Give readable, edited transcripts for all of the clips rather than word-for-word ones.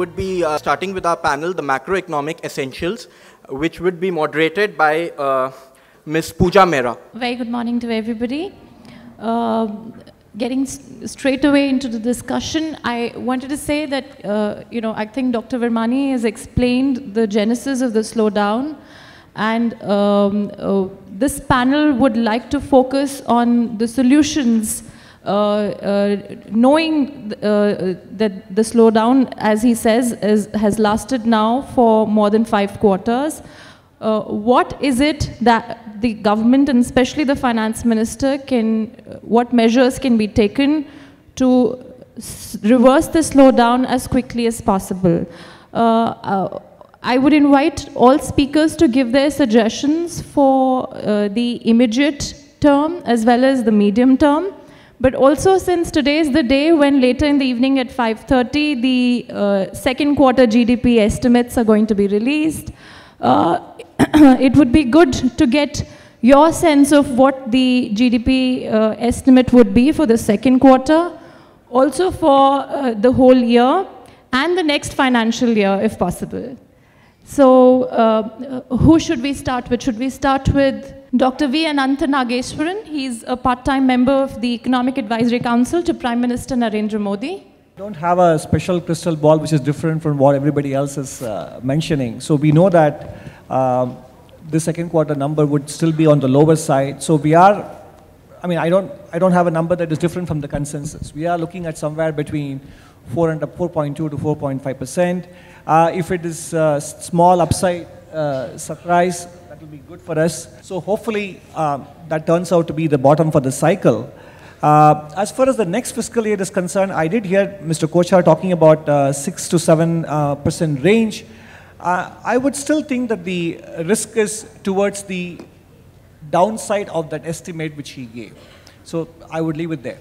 would be starting with our panel, the Macroeconomic Essentials, which would be moderated by Ms. Puja Mehra. Very good morning to everybody. Getting straight away into the discussion, I wanted to say that, I think Dr. Vermani has explained the genesis of the slowdown, and this panel would like to focus on the solutions, knowing that the slowdown, as he says, has lasted now for more than 5 quarters. What is it that the government, and especially the finance minister, what measures can be taken to reverse the slowdown as quickly as possible? I would invite all speakers to give their suggestions for the immediate term as well as the medium term. But also, since today is the day when later in the evening at 5:30, the second quarter GDP estimates are going to be released, it would be good to get your sense of what the GDP estimate would be for the second quarter, also for the whole year, and the next financial year, if possible. So, who should we start with? Should we start with Dr. V. Anantha Nageswaran? He's a part-time member of the Economic Advisory Council to Prime Minister Narendra Modi. I don't have a special crystal ball which is different from what everybody else is mentioning. So we know that the second quarter number would still be on the lower side. So we are, I don't have a number that is different from the consensus. We are looking at somewhere between 4.2 to 4.5%. If it is small upside surprise, that will be good for us. So hopefully that turns out to be the bottom for the cycle. As far as the next fiscal year is concerned, I did hear Mr. Kochhar talking about 6 to 7% range. I would still think that the risk is towards the downside of that estimate which he gave. So I would leave it there.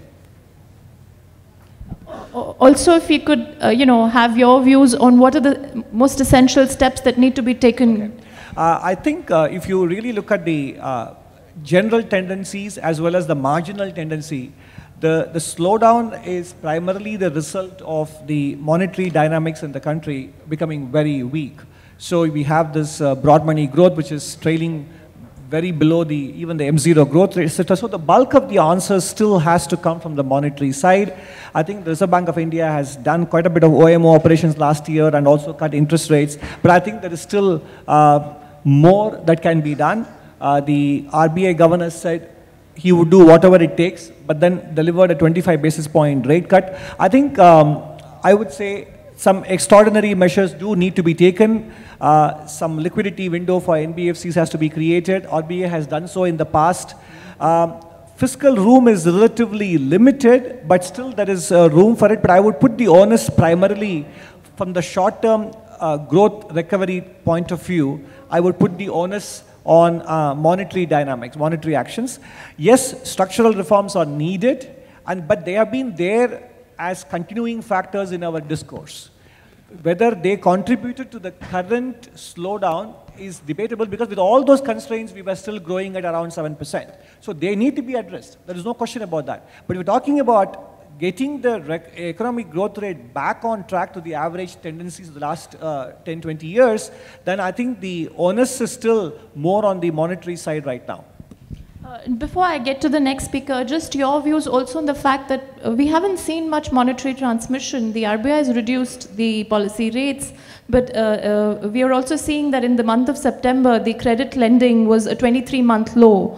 Also, if you could, have your views on what are the most essential steps that need to be taken. Okay. I think if you really look at the general tendencies as well as the marginal tendency, the slowdown is primarily the result of the monetary dynamics in the country becoming very weak. So we have this broad money growth which is trailing very below even the M0 growth rate, etc. So the bulk of the answers still has to come from the monetary side. I think the Reserve Bank of India has done quite a bit of OMO operations last year and also cut interest rates. But I think there is still more that can be done. The RBI governor said he would do whatever it takes, but then delivered a 25 basis point rate cut. I think I would say some extraordinary measures do need to be taken. Some liquidity window for NBFCs has to be created. RBI has done so in the past. Fiscal room is relatively limited, but still there is room for it. But I would put the onus primarily from the short-term growth recovery point of view. I would put the onus on monetary dynamics, monetary actions. Yes, structural reforms are needed, but they have been there as continuing factors in our discourse. Whether they contributed to the current slowdown is debatable, because with all those constraints, we were still growing at around 7%. So they need to be addressed. There is no question about that. But we're talking about getting the economic growth rate back on track to the average tendencies of the last 10, 20 years, then I think the onus is still more on the monetary side right now. Before I get to the next speaker, just your views also on the fact that we haven't seen much monetary transmission. The RBI has reduced the policy rates, but we are also seeing that in the month of September, the credit lending was a 23-month low.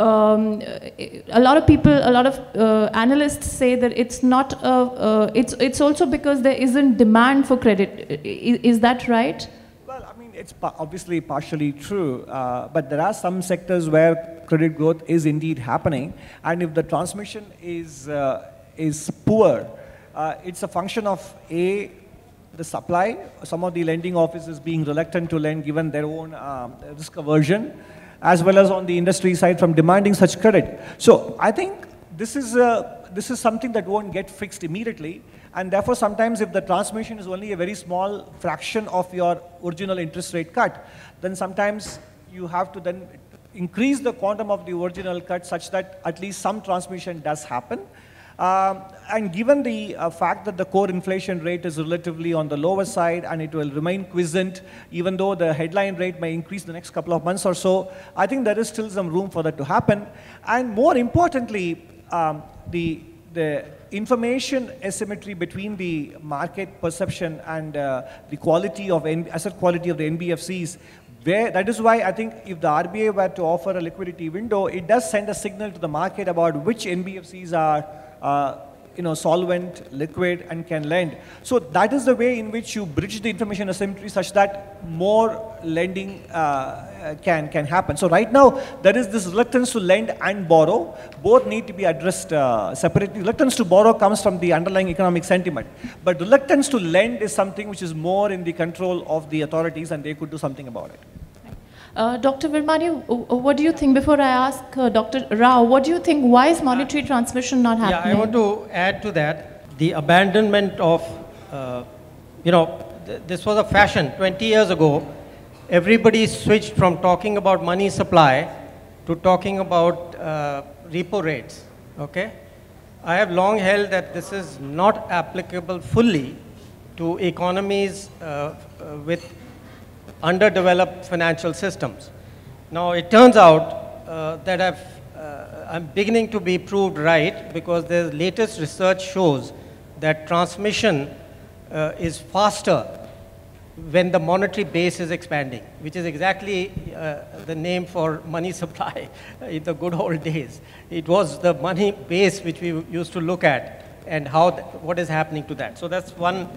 A lot of people, a lot of analysts say that it's not, it's also because there isn't demand for credit. Is that right? Well, I mean, it's obviously partially true, but there are some sectors where credit growth is indeed happening, and if the transmission is poor, it's a function of the supply, some of the lending offices being reluctant to lend given their own risk aversion, as well as on the industry side from demanding such credit. So I think this is something that won't get fixed immediately, and therefore sometimes if the transmission is only a very small fraction of your original interest rate cut, then sometimes you have to then increase the quantum of the original cut such that at least some transmission does happen. And given the fact that the core inflation rate is relatively on the lower side and it will remain quiescent, even though the headline rate may increase the next couple of months or so, I think there is still some room for that to happen. And more importantly, the information asymmetry between the market perception and the quality of asset quality of the NBFCs, that is why I think if the RBI were to offer a liquidity window, it does send a signal to the market about which NBFCs are solvent, liquid, and can lend. So that is the way in which you bridge the information asymmetry such that more lending can happen. So right now, there is this reluctance to lend and borrow. Both need to be addressed separately. Reluctance to borrow comes from the underlying economic sentiment. But reluctance to lend is something which is more in the control of the authorities, and they could do something about it. Dr. Virmani, what do you think, before I ask Dr. Rao, what do you think, why is monetary transmission not happening? Yeah, I want to add to that, the abandonment of, this was a fashion 20 years ago. Everybody switched from talking about money supply to talking about repo rates, okay? I have long held that this is not applicable fully to economies with underdeveloped financial systems. Now, it turns out that I'm beginning to be proved right, because the latest research shows that transmission is faster when the monetary base is expanding, which is exactly the name for money supply in the good old days. It was the money base which we used to look at and what is happening to that. So that's one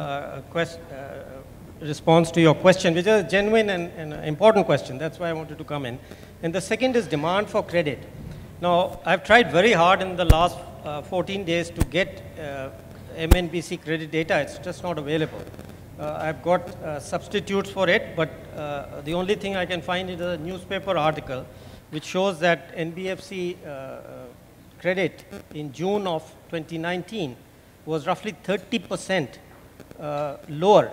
response to your question, which is a genuine and important question. That's why I wanted to come in. And the second is demand for credit. Now, I've tried very hard in the last 14 days to get MNBC credit data. It's just not available. I've got substitutes for it, but the only thing I can find is a newspaper article which shows that NBFC credit in June of 2019 was roughly 30% lower.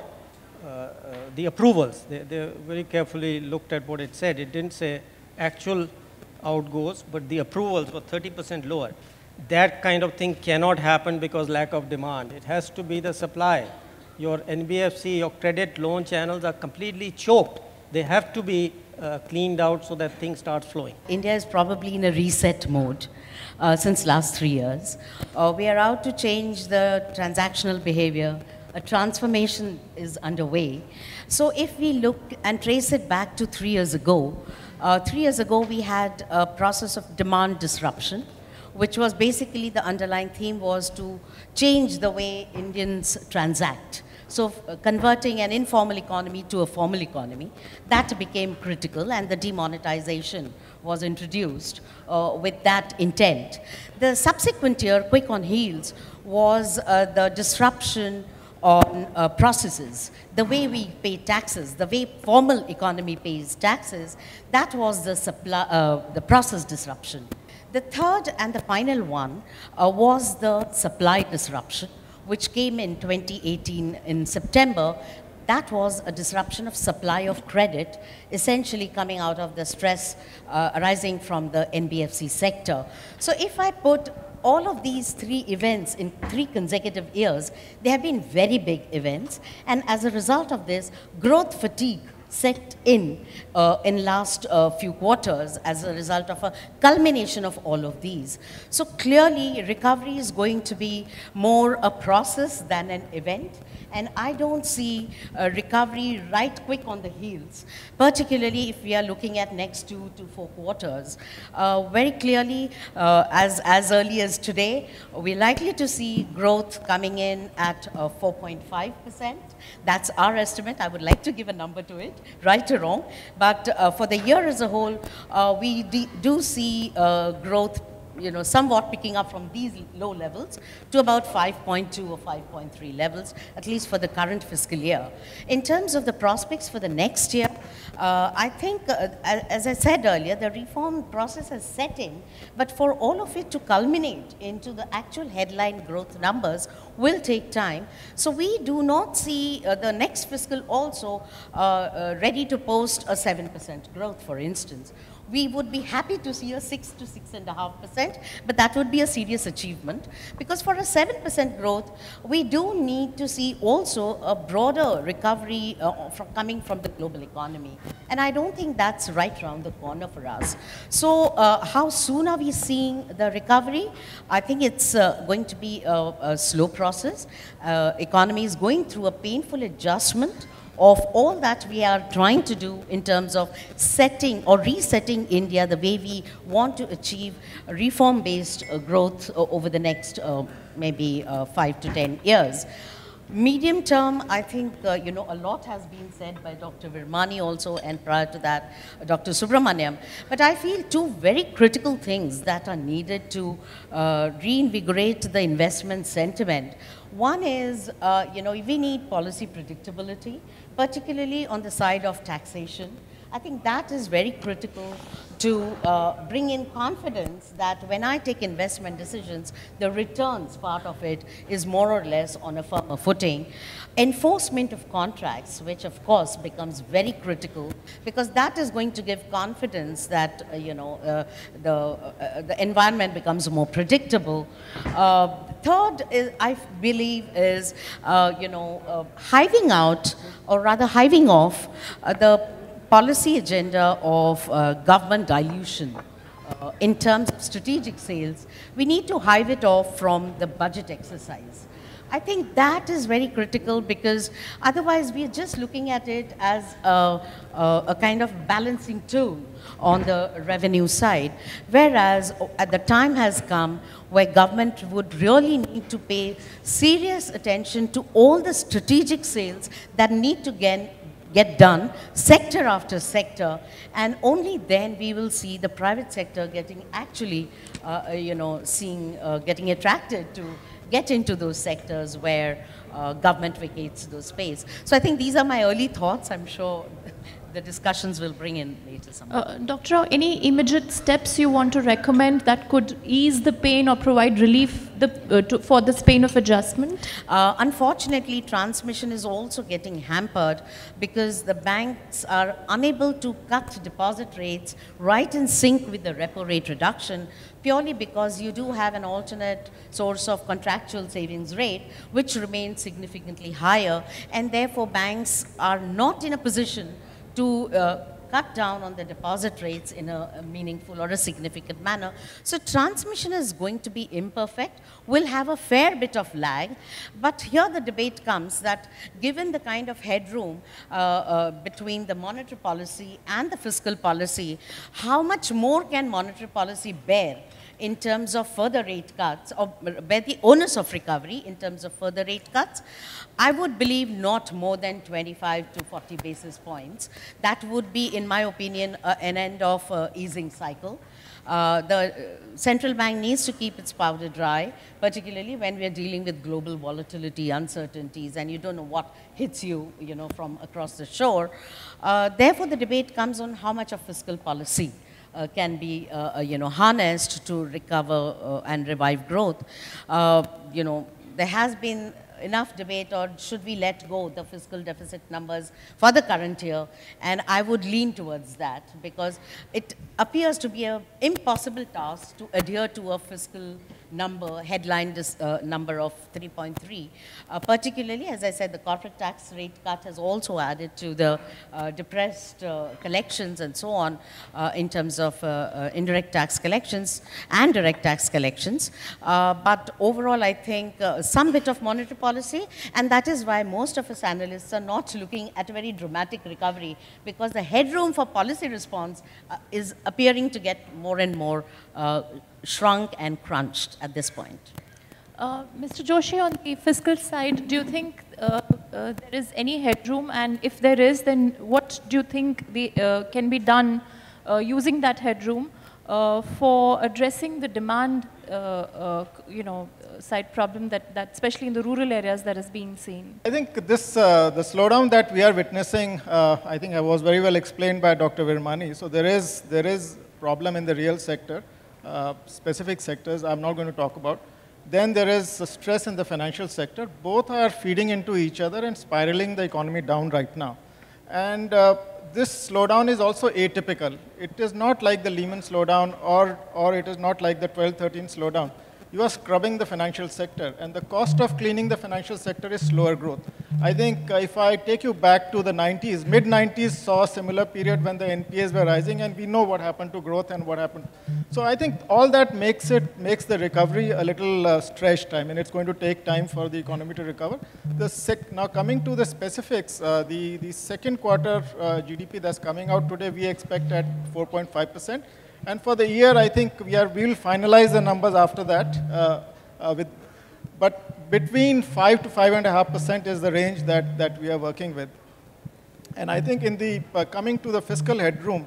The approvals, they very carefully looked at what it said. It didn't say actual outgoes, but the approvals were 30% lower. That kind of thing cannot happen because lack of demand. It has to be the supply. Your NBFC, your credit loan channels are completely choked. They have to be cleaned out so that things start flowing. India is probably in a reset mode since last 3 years. We are out to change the transactional behavior. A transformation is underway. So if we look and trace it back to 3 years ago, 3 years ago we had a process of demand disruption, which was basically the underlying theme was to change the way Indians transact. So converting an informal economy to a formal economy, that became critical, and the demonetization was introduced with that intent. The subsequent year, quick on heels, was the disruption on processes, the way we pay taxes, the way formal economy pays taxes. That was the process disruption. The third and the final one was the supply disruption, which came in 2018 in September. That was a disruption of supply of credit, essentially coming out of the stress arising from the NBFC sector. So if I put all of these three events in 3 consecutive years, they have been very big events, and as a result of this, growth fatigue set in last few quarters as a result of a culmination of all of these. So clearly, recovery is going to be more a process than an event, and I don't see recovery right quick on the heels, particularly if we are looking at next 2 to 4 quarters. Very clearly, as early as today, we're likely to see growth coming in at 4.5%. That's our estimate. I would like to give a number to it, right or wrong. But for the year as a whole, we do see growth, somewhat picking up from these low levels to about 5.2 or 5.3 levels, at least for the current fiscal year. In terms of the prospects for the next year, I think, as I said earlier, the reform process has set in, but for all of it to culminate into the actual headline growth numbers will take time. So we do not see the next fiscal also ready to post a 7% growth, for instance. we would be happy to see a 6 to 6.5%, but that would be a serious achievement, because for a 7% growth, we do need to see also a broader recovery coming from the global economy. And I don't think that's right around the corner for us. So how soon are we seeing the recovery? I think it's going to be a slow process. Economy is going through a painful adjustment of all that we are trying to do in terms of setting or resetting India the way we want to achieve reform-based growth over the next maybe 5 to 10 years. Medium term, I think, you know, a lot has been said by Dr. Virmani also, and prior to that, Dr. Subramaniam. But I feel two very critical things that are needed to reinvigorate the investment sentiment. One is, you know, we need policy predictability, particularly on the side of taxation. I think that is very critical to bring in confidence that when I take investment decisions, the returns part of it is more or less on a firmer footing. Enforcement of contracts, which of course becomes very critical, because that is going to give confidence that, you know, the environment becomes more predictable. Third, I believe, is, you know, hiving out, or rather hiving off, the policy agenda of government dilution in terms of strategic sales. We need to hive it off from the budget exercise. I think that is very critical, because otherwise we are just looking at it as a kind of balancing tool on the revenue side, whereas at the time has come where government would really need to pay serious attention to all the strategic sales that need to get done sector after sector, and only then we will see the private sector getting actually, you know, getting attracted to get into those sectors where government vacates those space. So I think these are my early thoughts. I'm sure the discussions will bring in later some. Dr. Rao, any immediate steps you want to recommend that could ease the pain or provide relief for this pain of adjustment? Unfortunately, transmission is also getting hampered because the banks are unable to cut deposit rates right in sync with the repo rate reduction, purely because you do have an alternate source of contractual savings rate, which remains significantly higher, and therefore banks are not in a position to cut down on the deposit rates in a meaningful or a significant manner. So transmission is going to be imperfect, will have a fair bit of lag, but here the debate comes that given the kind of headroom between the monetary policy and the fiscal policy, how much more can monetary policy bear in terms of further rate cuts, or bear the onus of recovery in terms of further rate cuts? I would believe not more than 25 to 40 basis points. That would be, in my opinion, an end of easing cycle. The central bank needs to keep its powder dry, particularly when we are dealing with global volatility, uncertainties, and you don't know what hits you, you know, from across the shore. Therefore, the debate comes on how much of fiscal policy can be, you know, harnessed to recover and revive growth. You know, there has been enough debate, or should we let go the fiscal deficit numbers for the current year? And I would lean towards that, because it appears to be an impossible task to adhere to a fiscal number, headline number of 3.3. Particularly, as I said, the corporate tax rate cut has also added to the depressed collections and so on in terms of indirect tax collections and direct tax collections. But overall, I think some bit of monetary policy, and that is why most of us analysts are not looking at a very dramatic recovery, because the headroom for policy response is appearing to get more and more shrunk and crunched at this point. Mr. Joshi, on the fiscal side, do you think there is any headroom? And if there is, then what do you think can be done using that headroom for addressing the demand, you know, side problem that especially in the rural areas that is being seen? I think this, the slowdown that we are witnessing, I think I was very well explained by Dr. Virmani. So there is problem in the real sector. Specific sectors I'm not going to talk about. Then there is stress in the financial sector. Both are feeding into each other and spiraling the economy down right now. And this slowdown is also atypical. It is not like the Lehman slowdown or it is not like the 12-13 slowdown. You are scrubbing the financial sector, and the cost of cleaning the financial sector is slower growth. I think if I take you back to the 90s, mid-90s saw a similar period when the NPAs were rising, and we know what happened to growth and what happened. So I think all that makes the recovery a little stretched. I mean, it's going to take time for the economy to recover. Now coming to the specifics, the second quarter GDP that's coming out today, we expect at 4.5%. And for the year, I think we will finalize the numbers after that. But between 5 to 5.5% is the range that we are working with. And I think in the coming to the fiscal headroom,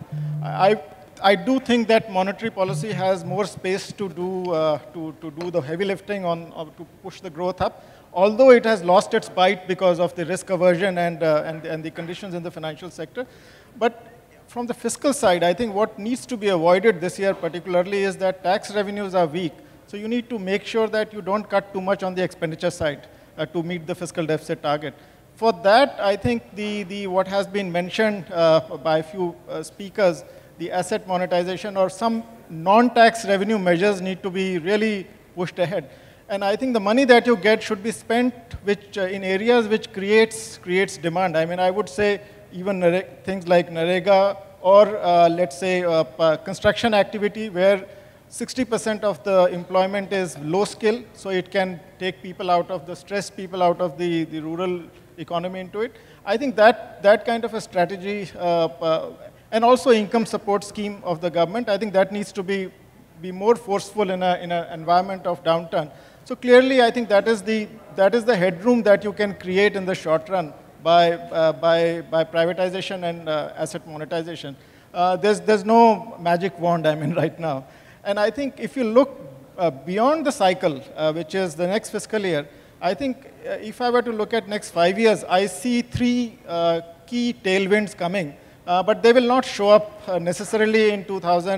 I do think that monetary policy has more space to do the heavy lifting to push the growth up. Although it has lost its bite because of the risk aversion and the conditions in the financial sector, but from the fiscal side, I think what needs to be avoided this year particularly is that tax revenues are weak. So you need to make sure that you don't cut too much on the expenditure side to meet the fiscal deficit target. For that, I think what has been mentioned by a few speakers, the asset monetization or some non-tax revenue measures need to be really pushed ahead. And I think the money that you get should be spent in areas which creates demand. I mean, I would say even things like Narega or let's say construction activity where 60% of the employment is low skill, so it can take people out of stress people out of the rural economy into it. I think that kind of a strategy and also income support scheme of the government, I think that needs to be more forceful in an environment of downturn. So clearly, I think that is the headroom that you can create in the short run by privatization and asset monetization. There's no magic wand, I mean, right now. And I think if you look beyond the cycle, which is the next fiscal year, I think if I were to look at next 5 years, I see 3 key tailwinds coming, but they will not show up necessarily in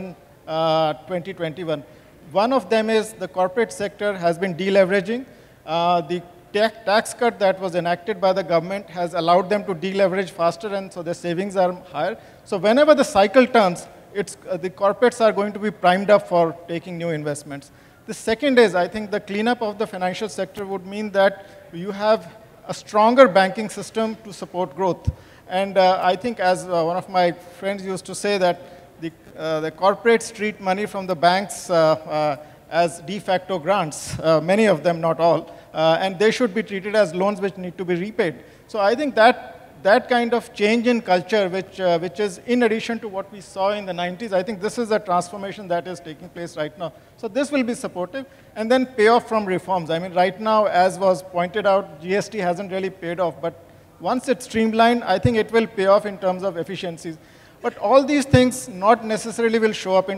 2021. One of them is the corporate sector has been deleveraging. The tax cut that was enacted by the government has allowed them to deleverage faster, and so their savings are higher. So whenever the cycle turns, the corporates are going to be primed up for taking new investments. The second is, I think the cleanup of the financial sector would mean that you have a stronger banking system to support growth. And I think as one of my friends used to say that the corporates treat money from the banks as de facto grants, many of them, not all, and they should be treated as loans which need to be repaid. So I think that kind of change in culture, which is in addition to what we saw in the 90s, I think this is a transformation that is taking place right now. So this will be supportive, and then payoff from reforms. I mean, right now, as was pointed out, GST hasn't really paid off, but once it's streamlined, I think it will pay off in terms of efficiencies. But all these things not necessarily will show up in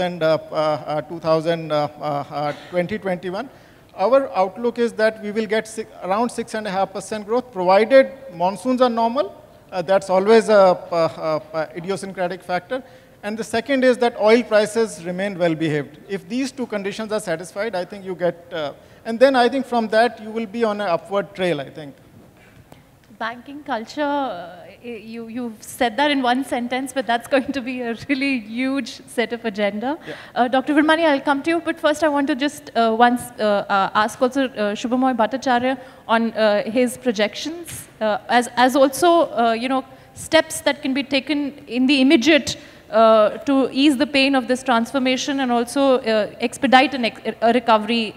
2021. Our outlook is that we will get around 6.5% growth, provided monsoons are normal. That's always a idiosyncratic factor. And the second is that oil prices remain well behaved. If these 2 conditions are satisfied, I think you get, and then I think from that you will be on an upward trail, I think. Banking culture, you've said that in one sentence, but that's going to be a really huge set of agenda. Yeah. Dr. Virmani, I'll come to you, but first I want to just ask also Subhomoy Bhattacharjee on his projections, as also steps that can be taken in the immediate to ease the pain of this transformation and also expedite a recovery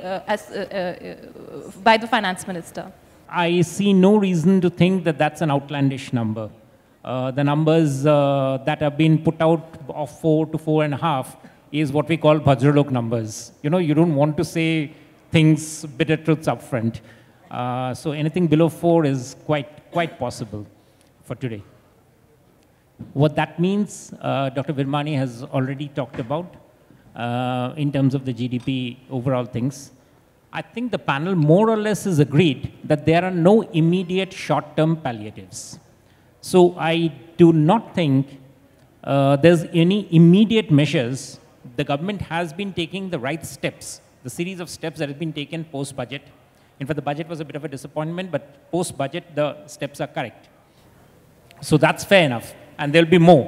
by the finance minister. I see no reason to think that that's an outlandish number. The numbers that have been put out of 4 to 4.5 is what we call Bhajralok numbers. You know, you don't want to say things, bitter truths up front. So anything below 4 is quite possible for today. What that means, Dr. Virmani has already talked about in terms of the GDP overall things. I think the panel more or less is agreed that there are no immediate short-term palliatives. So I do not think there's any immediate measures. The government has been taking the right steps, the series of steps that have been taken post-budget. In fact, the budget was a bit of a disappointment, but post-budget, the steps are correct. So that's fair enough, and there'll be more.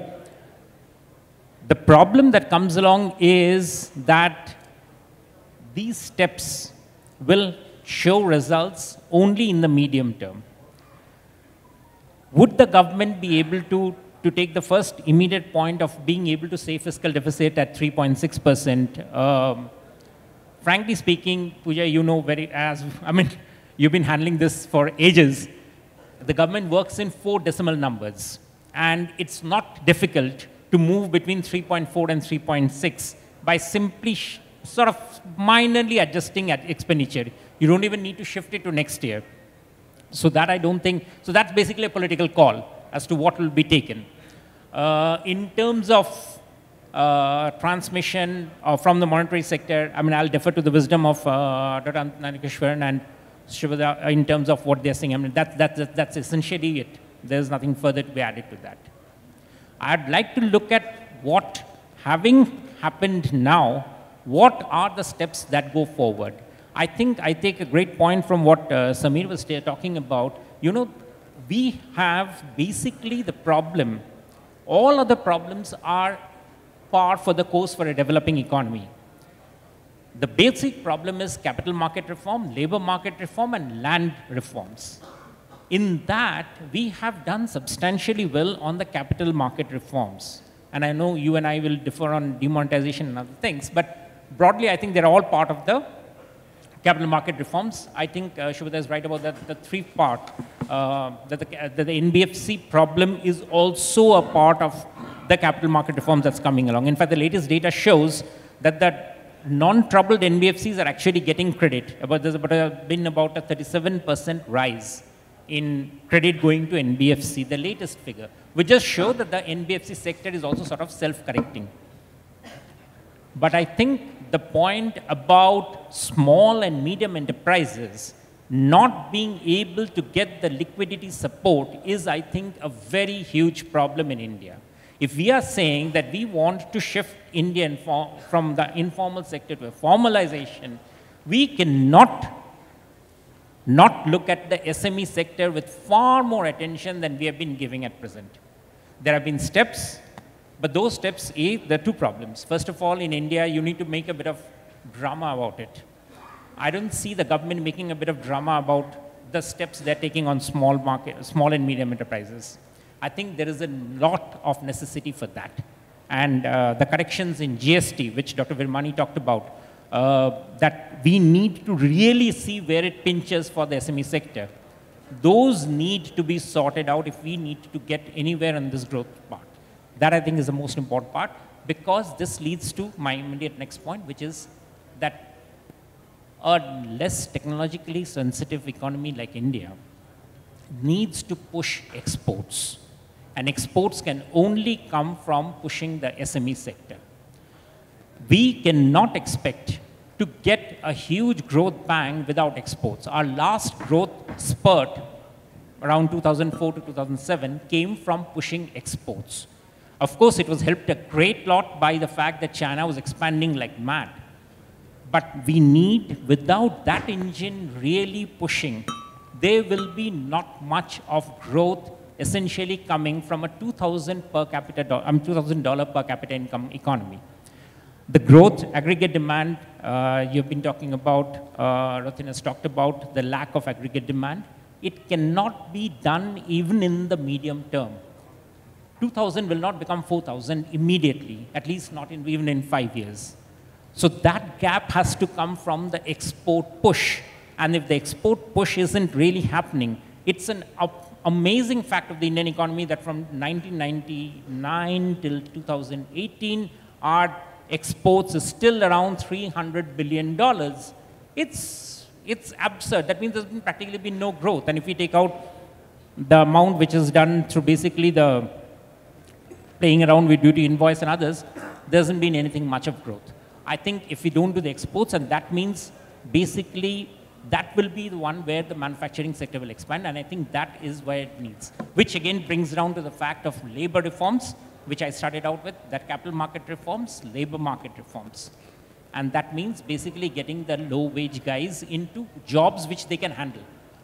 The problem that comes along is that these steps will show results only in the medium term. Would the government be able to take the first immediate point of being able to say fiscal deficit at 3.6%? Frankly speaking, Puja, you know you've been handling this for ages. The government works in 4 decimal numbers, and it's not difficult to move between 3.4 and 3.6 by simply sort of minorly adjusting at expenditure. You don't even need to shift it to next year. So that I don't think, so that's basically a political call as to what will be taken. In terms of transmission from the monetary sector, I'll defer to the wisdom of Dr. Nageswaran and Shubhada in terms of what they're saying. That's essentially it. There's nothing further to be added to that. I'd like to look at what, having happened now, what are the steps that go forward? I think I take a great point from what Samir was talking about. We have basically the problem, all other problems are par for the course for a developing economy. The basic problem is capital market reform, labor market reform, and land reforms. In that, we have done substantially well on the capital market reforms. And I know you and I will differ on demonetization and other things, but broadly, I think they're all part of the capital market reforms. I think Shubhada is right about that, the 3rd part, that the NBFC problem is also a part of the capital market reforms that's coming along. In fact, the latest data shows that the non-troubled NBFCs are actually getting credit. There's been about a 37% rise in credit going to NBFC, the latest figure, which just show that the NBFC sector is also sort of self-correcting. But I think the point about small and medium enterprises not being able to get the liquidity support is, I think, a very huge problem in India. If we are saying that we want to shift India from the informal sector to a formalization, we cannot not look at the SME sector with far more attention than we have been giving at present. There have been steps, but those steps, there are 2 problems. First of all, in India, you need to make a bit of drama about it. I don't see the government making a bit of drama about the steps they're taking on small and medium enterprises. I think there is a lot of necessity for that. And the corrections in GST, which Dr. Virmani talked about, that we need to really see where it pinches for the SME sector. Those need to be sorted out if we need to get anywhere on this growth part. That, I think, is the most important part, because this leads to my immediate next point, which is that a less technologically sensitive economy like India needs to push exports. And exports can only come from pushing the SME sector. We cannot expect to get a huge growth bang without exports. Our last growth spurt around 2004 to 2007 came from pushing exports. Of course, it was helped a great lot by the fact that China was expanding like mad. But we need, without that engine really pushing, there will be not much of growth essentially coming from a $2,000 per capita income economy. The growth, aggregate demand, you've been talking about, Ratan has talked about the lack of aggregate demand. It cannot be done even in the medium term. 2,000 will not become 4,000 immediately, at least not even in 5 years. So that gap has to come from the export push. And if the export push isn't really happening, it's an amazing fact of the Indian economy that from 1999 till 2018, our exports is still around $300 billion. It's absurd. That means there's practically been no growth. And if we take out the amount which is done through basically the playing around with duty invoice and others, there hasn't been anything much of growth. I think if we don't do the exports, and that means basically that will be the one where the manufacturing sector will expand, and I think that is where it needs. Which again brings down to the fact of labor reforms, which I started out with, that capital market reforms, labor market reforms. And that means basically getting the low wage guys into jobs which they can handle.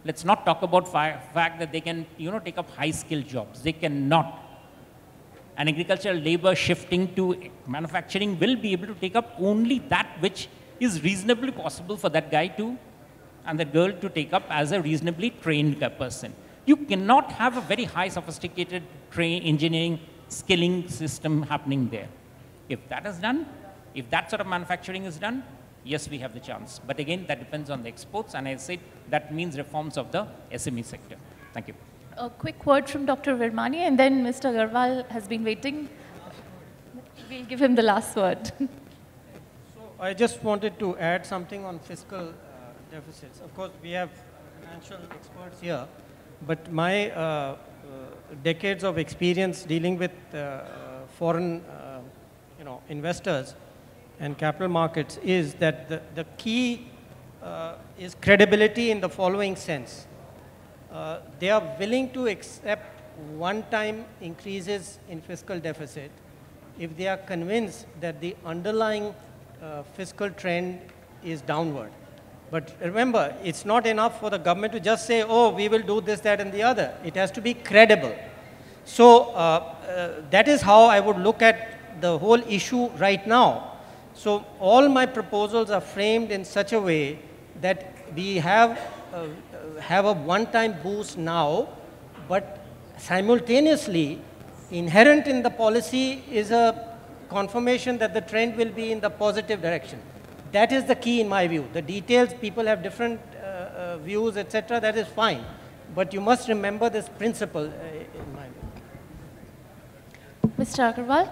Let's not talk about fact that they can, take up high-skilled jobs. They cannot. And agricultural labor shifting to manufacturing will be able to take up only that which is reasonably possible for that guy to, and that girl to take up as a reasonably trained person. You cannot have a very high sophisticated engineering skilling system happening there. If that is done, if that sort of manufacturing is done, yes, we have the chance. But again, that depends on the exports, and I said that means reforms of the SME sector. Thank you. A quick word from Dr. Virmani, and then Mr. Agarwal has been waiting. We'll give him the last word. So I just wanted to add something on fiscal deficits. Of course, we have financial experts here, but my decades of experience dealing with foreign investors and capital markets is that the key is credibility in the following sense. They are willing to accept one-time increases in fiscal deficit if they are convinced that the underlying fiscal trend is downward. But remember, it's not enough for the government to just say, oh, we will do this, that, and the other. It has to be credible. So that is how I would look at the whole issue right now. So all my proposals are framed in such a way that we have a one-time boost now, but simultaneously, inherent in the policy is a confirmation that the trend will be in the positive direction. That is the key in my view. The details, people have different views, etc. That is fine. But you must remember this principle in my view. Mr. Agarwal?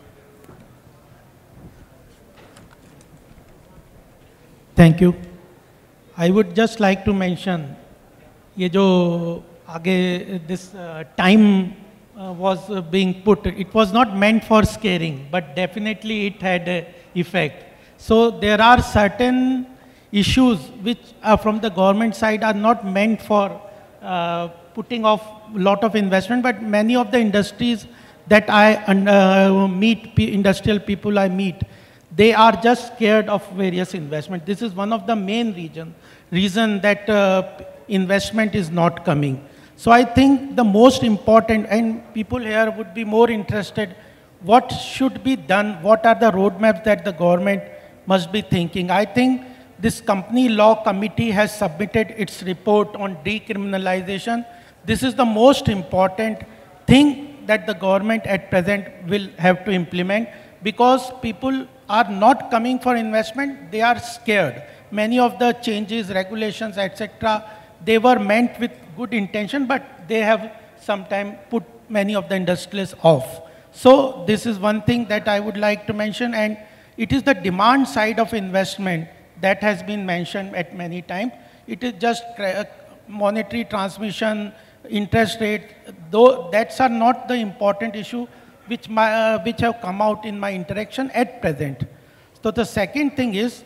Thank you. I would just like to mention, ये जो आगे this time was being put, it was not meant for scaring, but definitely it had an effect. So there are certain issues which from the government side are not meant for putting off a lot of investment, but many of the industries that I meet, industrial people I meet, they are just scared of various investment. This is one of the main reason that investment is not coming. So I think the most important, and people here would be more interested, what should be done, what are the roadmaps that the government must be thinking. I think this company law committee has submitted its report on decriminalization. This is the most important thing that the government at present will have to implement, because people are not coming for investment, they are scared. Many of the changes, regulations, etc., they were meant with good intention, but they have sometimes put many of the industrialists off. So this is one thing that I would like to mention, and it is the demand side of investment that has been mentioned at many times. It is just monetary transmission, interest rate, though that's are not the important issue which have come out in my interaction at present. So the second thing is,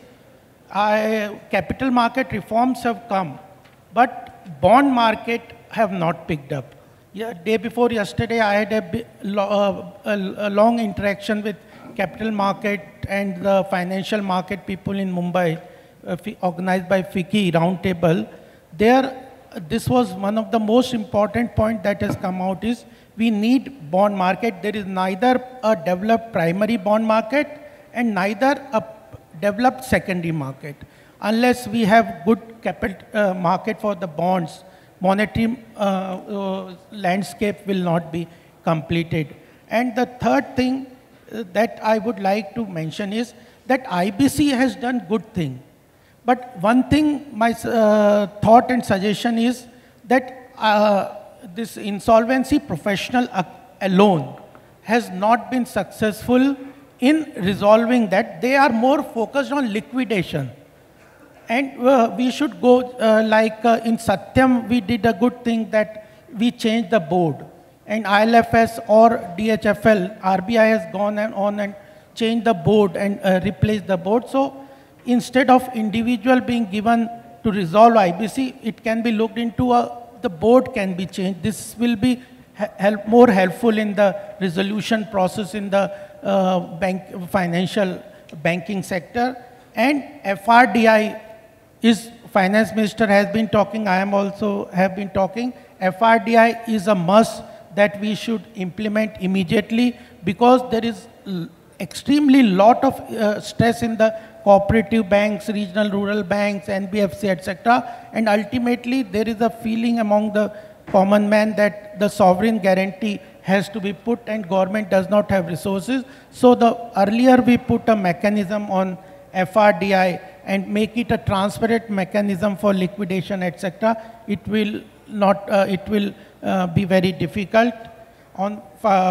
capital market reforms have come, but bond market have not picked up. Yeah, day before yesterday, I had a long interaction with capital market and the financial market people in Mumbai, organized by FICCI Roundtable. This was one of the most important point that has come out is, we need bond market. There is neither a developed primary bond market and neither a developed secondary market. Unless we have good capital market for the bonds, monetary landscape will not be completed. And the third thing that I would like to mention is that IBC has done good thing. But one thing, my thought and suggestion is that this insolvency professional alone has not been successful in resolving that. They are more focused on liquidation. And we should go like in Satyam, we did a good thing that we changed the board. And ILFS or DHFL, RBI has gone on and changed the board and replaced the board. So instead of individual being given to resolve IBC, it can be looked into the board can be changed. This will be more helpful in the resolution process in the financial banking sector. And FRDI is Finance Minister has been talking, I am also have been talking, FRDI is a must that we should implement immediately, because there is extremely lot of stress in the cooperative banks, regional rural banks, NBFC, etc. And ultimately there is a feeling among the common man that the sovereign guarantee has to be put and government does not have resources. So the earlier we put a mechanism on FRDI and make it a transparent mechanism for liquidation, etc., it will not, it will be very difficult. On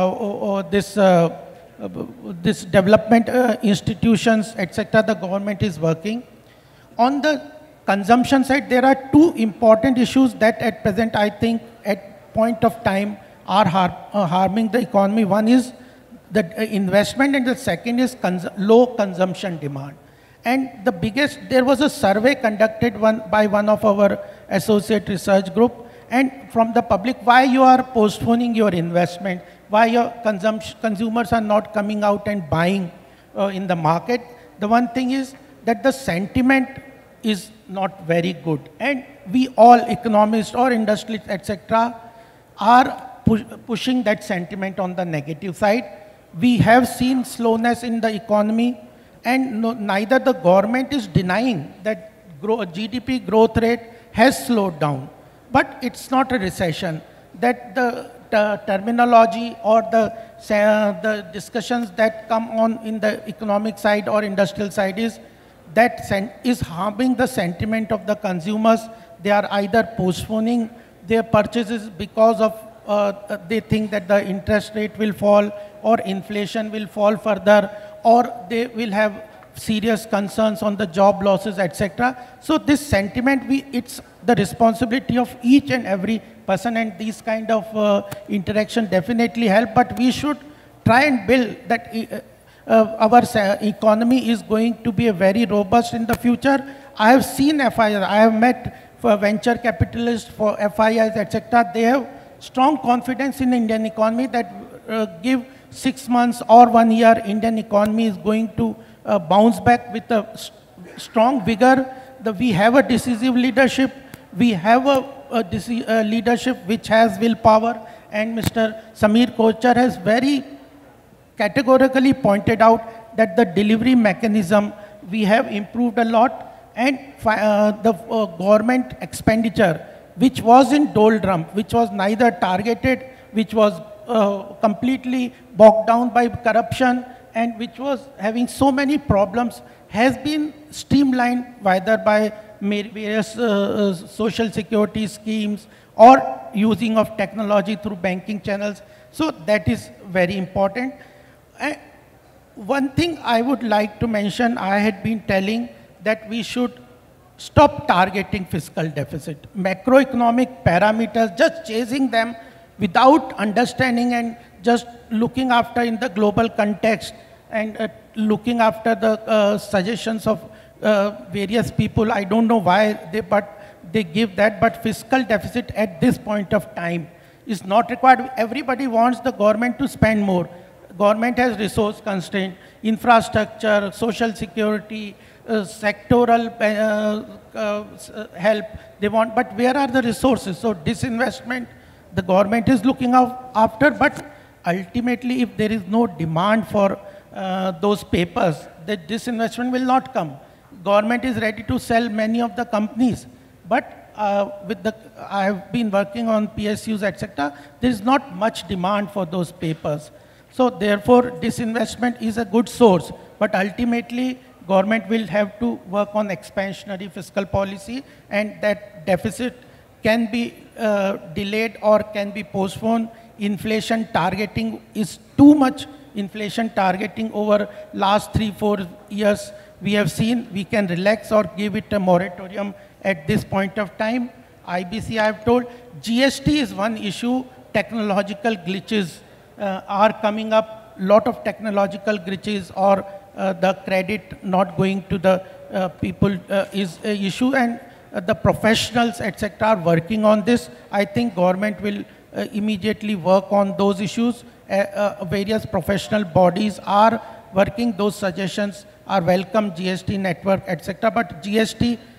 this development institutions, etc., the government is working. On the consumption side, there are two important issues that at present I think at point of time are harming the economy. One is the investment, and the second is low consumption demand. And the biggest, there was a survey conducted by one of our associate research group, and from the public, why you are postponing your investment, why your consumers are not coming out and buying in the market. The one thing is that the sentiment is not very good. And we all, economists or industrialists, etc., are pushing that sentiment on the negative side. We have seen slowness in the economy, and neither the government is denying that GDP growth rate has slowed down. But it's not a recession. That the terminology or the discussions that come on in the economic side or industrial side is that is harming the sentiment of the consumers. They are either postponing their purchases because of they think that the interest rate will fall or inflation will fall further, or they will have serious concerns on the job losses, etc. So this sentiment, it's the responsibility of each and every person, and these kind of interaction definitely help, but we should try and build that our economy is going to be a very robust in the future. I have seen FIIs, I have met for venture capitalists, for FIIs, etc. They have strong confidence in the Indian economy that give 6 months or 1 year, Indian economy is going to bounce back with a strong vigor. We have a decisive leadership. We have a leadership which has willpower, and Mr. Samir Kochar has very categorically pointed out that the delivery mechanism, we have improved a lot, and the government expenditure, which was in doldrum, which was neither targeted, which was completely bogged down by corruption, and which was having so many problems, has been streamlined either by various social security schemes or using of technology through banking channels. So that is very important. One thing I would like to mention, I had been telling that we should stop targeting fiscal deficit. Macroeconomic parameters, just chasing them without understanding and just looking after in the global context and looking after the suggestions of various people. I don't know why they give that, but fiscal deficit at this point of time is not required. Everybody wants the government to spend more. Government has resource constraint, infrastructure, social security, sectoral help they want, but where are the resources? So disinvestment, the government is looking after, but ultimately if there is no demand for those papers, that disinvestment will not come. Government is ready to sell many of the companies, but I have been working on PSUs, etc. There is not much demand for those papers. So therefore, disinvestment is a good source, but ultimately government will have to work on expansionary fiscal policy, and that deficit can be delayed or can be postponed. Inflation targeting is too much. Inflation targeting over last 3-4 years, we have seen we can relax or give it a moratorium at this point of time. IBC, I have told, GST is one issue. Technological glitches are coming up. Lot of technological glitches or the credit not going to the people is an issue, and the professionals, etc., are working on this. I think government will immediately work on those issues. Various professional bodies are working. Those suggestions are welcome, GST network, etc. But GST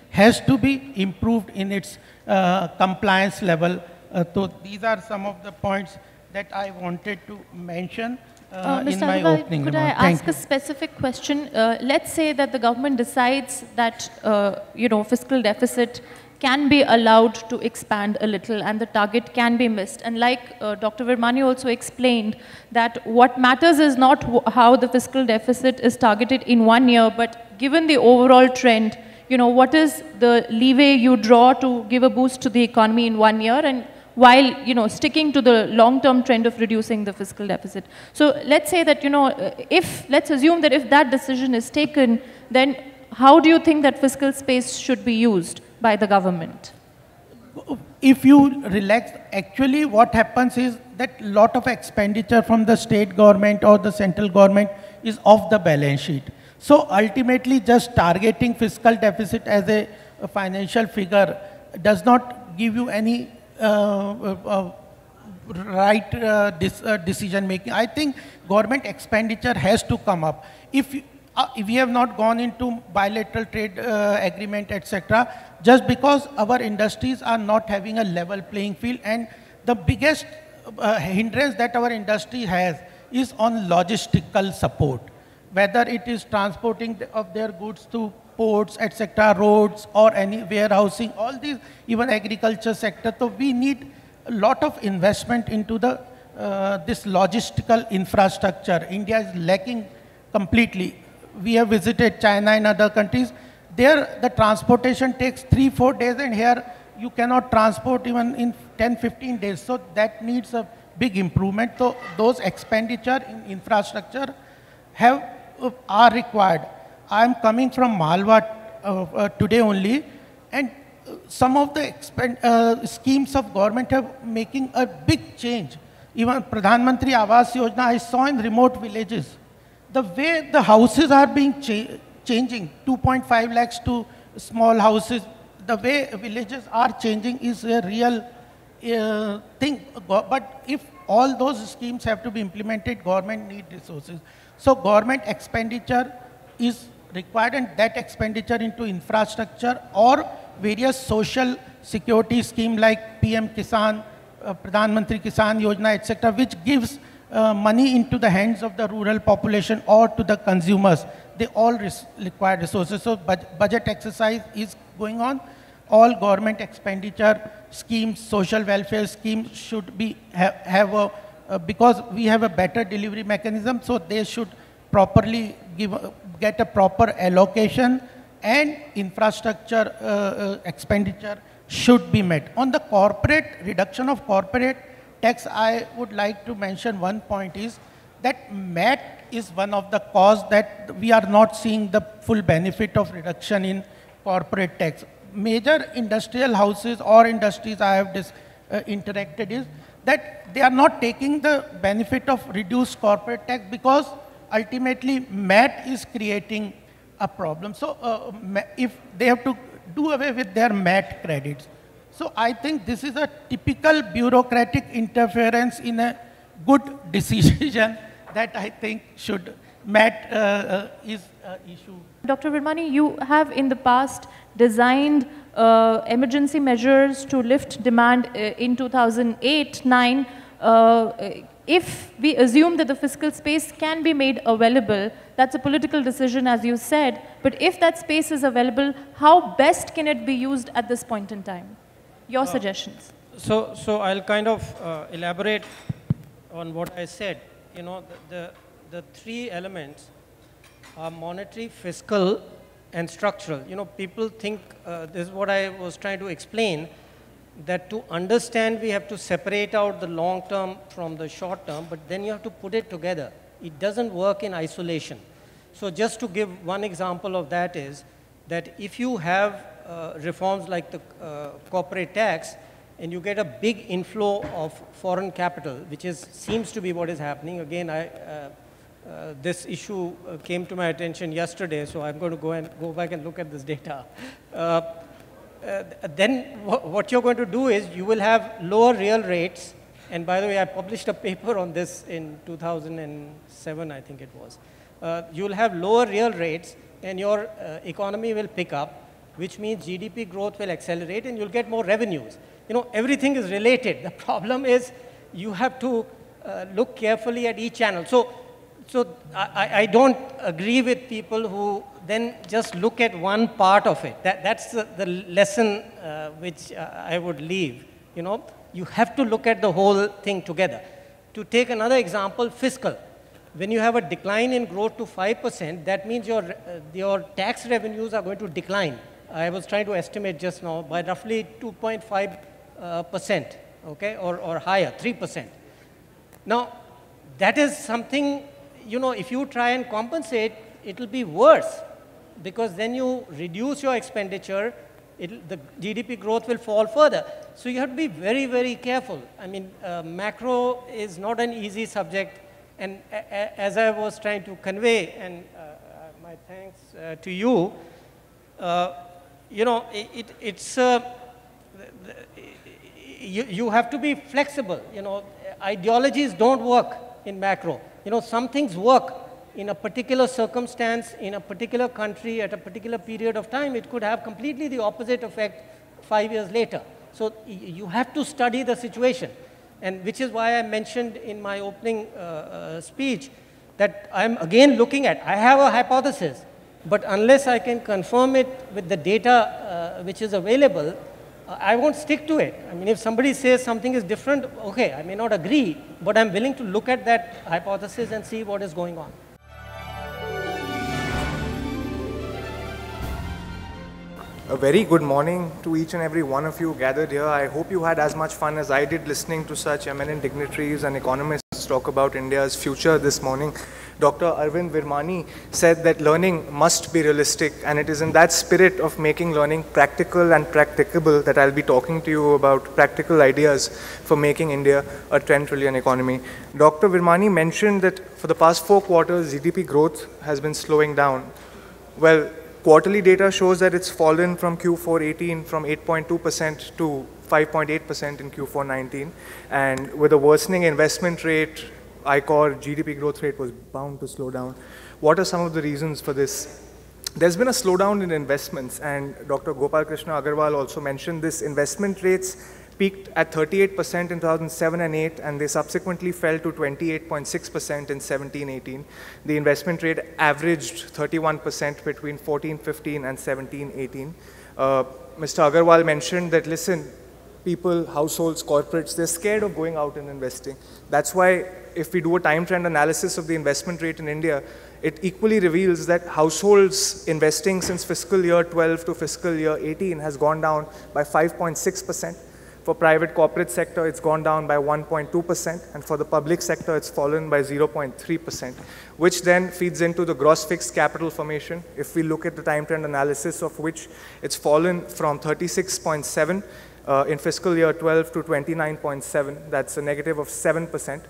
has to be improved in its compliance level. So these are some of the points that I wanted to mention in my opening could remarks. I ask a specific question? Let's say that the government decides that fiscal deficit can be allowed to expand a little and the target can be missed. And like Dr. Virmani also explained, that what matters is not how the fiscal deficit is targeted in 1 year, but given the overall trend, what is the leeway you draw to give a boost to the economy in 1 year, and while sticking to the long-term trend of reducing the fiscal deficit. So let's say that let's assume that if that decision is taken, then how do you think that fiscal space should be used by the government? If you relax, actually what happens is that lot of expenditure from the state government or the central government is off the balance sheet. So ultimately just targeting fiscal deficit as a financial figure does not give you any decision making. I think government expenditure has to come up. If we have not gone into bilateral trade agreement, etc., just because our industries are not having a level playing field, and the biggest hindrance that our industry has is on logistical support, whether it is transporting of their goods to ports, etc., roads, or any warehousing, all these, even agriculture sector. So we need a lot of investment into the this logistical infrastructure. India is lacking completely. We have visited China and other countries. There, the transportation takes 3-4 days, and here you cannot transport even in 10-15 days. So that needs a big improvement. So those expenditure in infrastructure are required. I am coming from Malwa today only, and some of the schemes of government are making a big change. Even Pradhan Mantri Awas Yojana, I saw in remote villages, the way the houses are being changing, 2.5 lakhs to small houses, the way villages are changing is a real thing. But if all those schemes have to be implemented, government needs resources. So government expenditure is required, and that expenditure into infrastructure or various social security scheme like PM Kisan, Pradhan Mantri Kisan Yojana, etc., which gives money into the hands of the rural population or to the consumers. They all require resources. So budget exercise is going on. All government expenditure schemes, social welfare schemes should be because we have a better delivery mechanism, so they should properly get a proper allocation, and infrastructure expenditure should be met. On the reduction of corporate tax, I would like to mention one point is that MAT is one of the cause that we are not seeing the full benefit of reduction in corporate tax. Major industrial houses or industries I have interacted is that they are not taking the benefit of reduced corporate tax because ultimately MAT is creating a problem. So if they have to do away with their MAT credits. So I think this is a typical bureaucratic interference in a good decision that I think should MAT is an issue. Dr. Virmani, you have in the past designed emergency measures to lift demand in 2008-9. If we assume that the fiscal space can be made available, that's a political decision, as you said, but if that space is available, how best can it be used at this point in time? Your suggestions. So I'll kind of elaborate on what I said. You know, the three elements are monetary, fiscal, and structural. You know, people think, this is what I was trying to explain, that to understand we have to separate out the long term from the short term, but then you have to put it together. It doesn't work in isolation. So just to give one example of that is that if you have reforms like the corporate tax, and you get a big inflow of foreign capital, which seems to be what is happening. Again, this issue came to my attention yesterday, so I'm going to go back and look at this data. Then what you're going to do is you will have lower real rates. And by the way, I published a paper on this in 2007, I think it was. You will have lower real rates, and your economy will pick up, which means GDP growth will accelerate and you'll get more revenues. You know, everything is related. The problem is you have to look carefully at each channel. So I don't agree with people who then just look at one part of it. That's the lesson which I would leave. You know, you have to look at the whole thing together. To take another example, fiscal. When you have a decline in growth to 5%, that means your tax revenues are going to decline. I was trying to estimate just now by roughly 2.5%, okay, or higher, 3%. Now, that is something, you know, if you try and compensate, it'll be worse because then you reduce your expenditure, the GDP growth will fall further. So you have to be very, very careful. I mean, macro is not an easy subject. And as I was trying to convey, and my thanks to you, you know, you have to be flexible. You know, ideologies don't work in macro. You know, some things work in a particular circumstance, in a particular country, at a particular period of time. It could have completely the opposite effect 5 years later. So you have to study the situation. And which is why I mentioned in my opening speech that I'm again looking at, I have a hypothesis, but unless I can confirm it with the data which is available, I won't stick to it. I mean, if somebody says something is different, okay, I may not agree, but I'm willing to look at that hypothesis and see what is going on. A very good morning to each and every one of you gathered here. I hope you had as much fun as I did listening to such eminent dignitaries and economists talk about India's future this morning. Dr. Arvind Virmani said that learning must be realistic, and it is in that spirit of making learning practical and practicable that I'll be talking to you about practical ideas for making India a 10 trillion economy. Dr. Virmani mentioned that for the past 4 quarters, GDP growth has been slowing down. Well, quarterly data shows that it's fallen from Q4 18 from 8.2% to 5.8% in Q4 19. And with a worsening investment rate, ICOR GDP growth rate was bound to slow down. What are some of the reasons for this? There's been a slowdown in investments, and Dr. Gopal Krishna Agarwal also mentioned this. Investment rates peaked at 38% in 2007 and 8, and they subsequently fell to 28.6% in 17-18. The investment rate averaged 31% between 14-15 and 17-18. Mr. Agarwal mentioned that, listen, people, households, corporates, they're scared of going out and investing. That's why if we do a time trend analysis of the investment rate in India, it equally reveals that households investing since fiscal year 12 to fiscal year 18 has gone down by 5.6%. For private corporate sector, it's gone down by 1.2%, and for the public sector, it's fallen by 0.3%, which then feeds into the gross fixed capital formation. If we look at the time trend analysis of which it's fallen from 36.7 in fiscal year 12 to 29.7, that's a negative of 7%.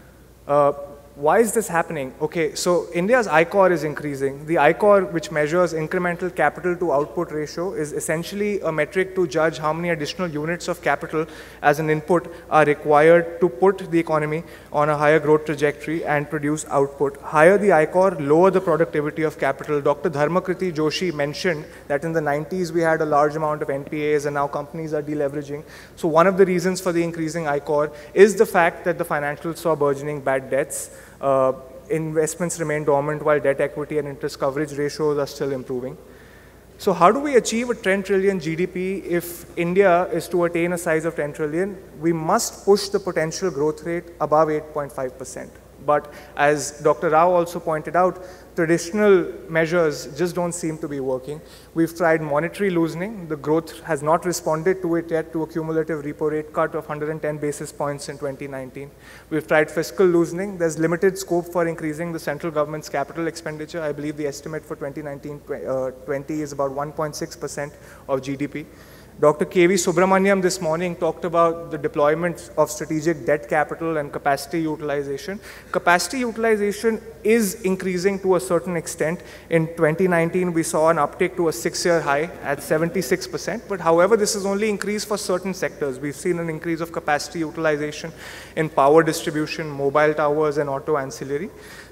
Why is this happening? Okay, so India's ICOR is increasing. The ICOR, which measures incremental capital to output ratio, is essentially a metric to judge how many additional units of capital as an input are required to put the economy on a higher growth trajectory and produce output. Higher the ICOR, lower the productivity of capital. Dr. Dharmakirti Joshi mentioned that in the 90s we had a large amount of NPAs and now companies are deleveraging. So one of the reasons for the increasing ICOR is the fact that the financials saw burgeoning bad debts. Investments remain dormant while debt equity and interest coverage ratios are still improving. So how do we achieve a 10 trillion GDP if India is to attain a size of 10 trillion? We must push the potential growth rate above 8.5%. But as Dr. Rao also pointed out, traditional measures just don't seem to be working. We've tried monetary loosening. The growth has not responded to it yet, to a cumulative repo rate cut of 110 basis points in 2019. We've tried fiscal loosening. There's limited scope for increasing the central government's capital expenditure. I believe the estimate for 2019-20 is about 1.6% of GDP. Dr. K.V. Subramaniam this morning talked about the deployment of strategic debt capital and capacity utilization. Capacity utilization is increasing to a certain extent. In 2019, we saw an uptick to a 6-year high at 76%. But however, this is only increased for certain sectors. We've seen an increase of capacity utilization in power distribution, mobile towers, and auto ancillary.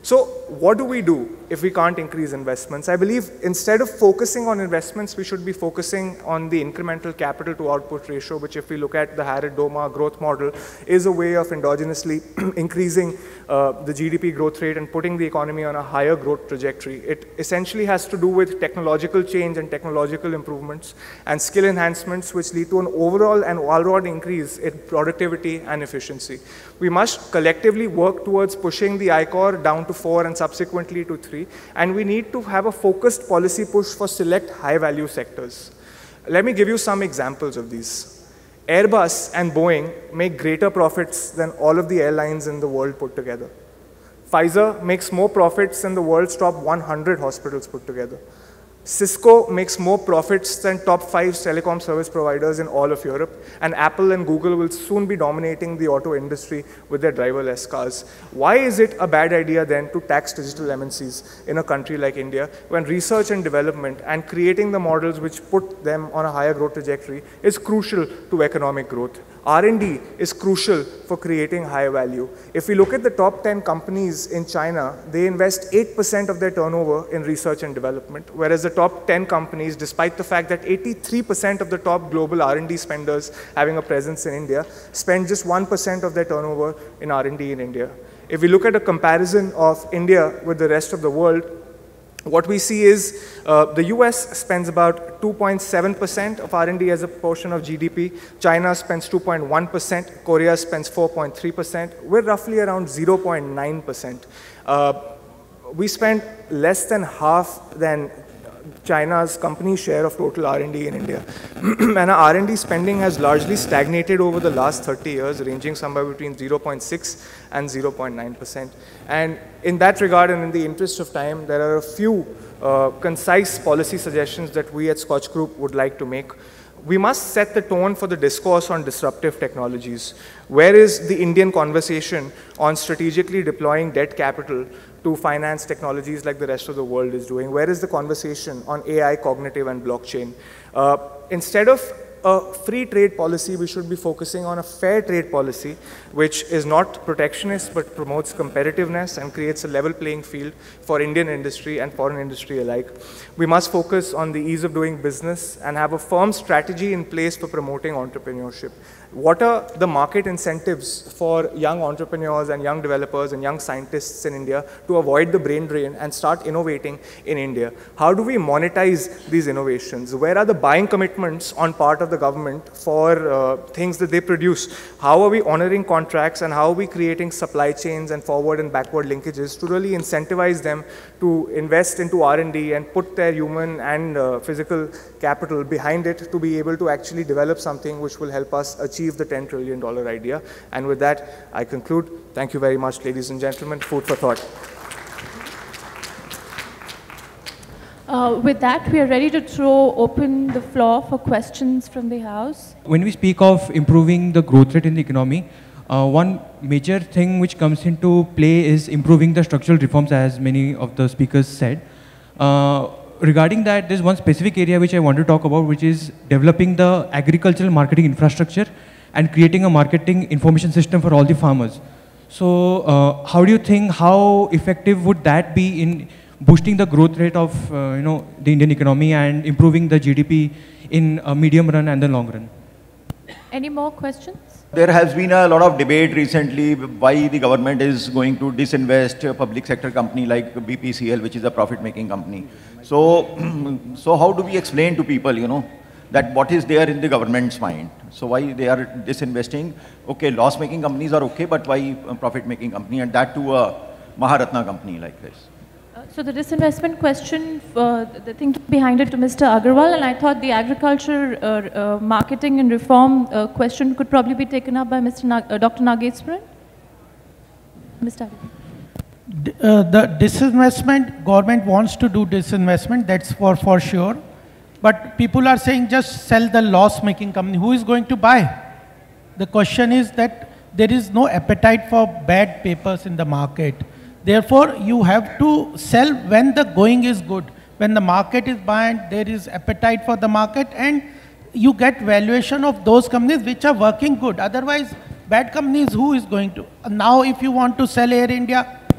So what do we do if we can't increase investments? I believe instead of focusing on investments, we should be focusing on the incremental capital to output ratio, which if we look at the Harrod-Doma growth model, is a way of endogenously increasing the GDP growth rate and putting the economy on a higher growth trajectory. It essentially has to do with technological change and technological improvements and skill enhancements, which lead to an overall and all-round increase in productivity and efficiency. We must collectively work towards pushing the ICOR down to 4 and subsequently to 3, and we need to have a focused policy push for select high-value sectors. Let me give you some examples of these. Airbus and Boeing make greater profits than all of the airlines in the world put together. Pfizer makes more profits than the world's top 100 hospitals put together. Cisco makes more profits than top 5 telecom service providers in all of Europe, and Apple and Google will soon be dominating the auto industry with their driverless cars. Why is it a bad idea then to tax digital MNCs in a country like India when research and development and creating the models which put them on a higher growth trajectory is crucial to economic growth? R&D is crucial for creating high value. If we look at the top 10 companies in China, they invest 8% of their turnover in research and development, whereas the top 10 companies, despite the fact that 83% of the top global R&D spenders having a presence in India, spend just 1% of their turnover in R&D in India. If we look at a comparison of India with the rest of the world, what we see is the US spends about 2.7% of R&D as a portion of GDP. China spends 2.1%. Korea spends 4.3%. We're roughly around 0.9%. We spend less than half than China's company share of total R&D in India. And our R&D spending has largely stagnated over the last 30 years, ranging somewhere between 0.6 and 0.9%. And in that regard, and in the interest of time, there are a few concise policy suggestions that we at SKOCH Group would like to make. We must set the tone for the discourse on disruptive technologies. Where is the Indian conversation on strategically deploying debt capital to finance technologies like the rest of the world is doing? Where is the conversation on AI, cognitive, and blockchain? Instead of a free trade policy, we should be focusing on a fair trade policy, which is not protectionist, but promotes competitiveness and creates a level playing field for Indian industry and foreign industry alike. We must focus on the ease of doing business and have a firm strategy in place for promoting entrepreneurship. What are the market incentives for young entrepreneurs and young developers and young scientists in India to avoid the brain drain and start innovating in India? How do we monetize these innovations? Where are the buying commitments on part of the government for things that they produce? How are we honoring contracts, and how are we creating supply chains and forward and backward linkages to really incentivize them to invest into R&D and put their human and physical capital behind it to be able to actually develop something which will help us achieve the $10 trillion idea? And with that, I conclude. Thank you very much, ladies and gentlemen. Food for thought. With that, we are ready to throw open the floor for questions from the House. When we speak of improving the growth rate in the economy, one major thing which comes into play is improving the structural reforms, as many of the speakers said. Regarding that, there's one specific area which I want to talk about, which is developing the agricultural marketing infrastructure and creating a marketing information system for all the farmers. So how do you think, how effective would that be in boosting the growth rate of the Indian economy and improving the GDP in a medium run and the long run? Any more questions? There has been a lot of debate recently why the government is going to disinvest a public sector company like BPCL, which is a profit-making company. So, so how do we explain to people, that what is there in the government's mind? So why they are disinvesting? Okay, loss-making companies are okay, but why a profit-making company, and that to a Maharatna company like this? So the disinvestment question, the thinking behind it to Mr. Agarwal, and I thought the agriculture marketing and reform question could probably be taken up by Dr. Nageswaran. Mr. Agarwal. The disinvestment, government wants to do disinvestment, that's for sure. But people are saying just sell the loss-making company. Who is going to buy? The question is that there is no appetite for bad papers in the market. Therefore, you have to sell when the going is good. When the market is buoyant, there is appetite for the market, and you get valuation of those companies which are working good. Otherwise, bad companies, who is going to? Now, if you want to sell Air India,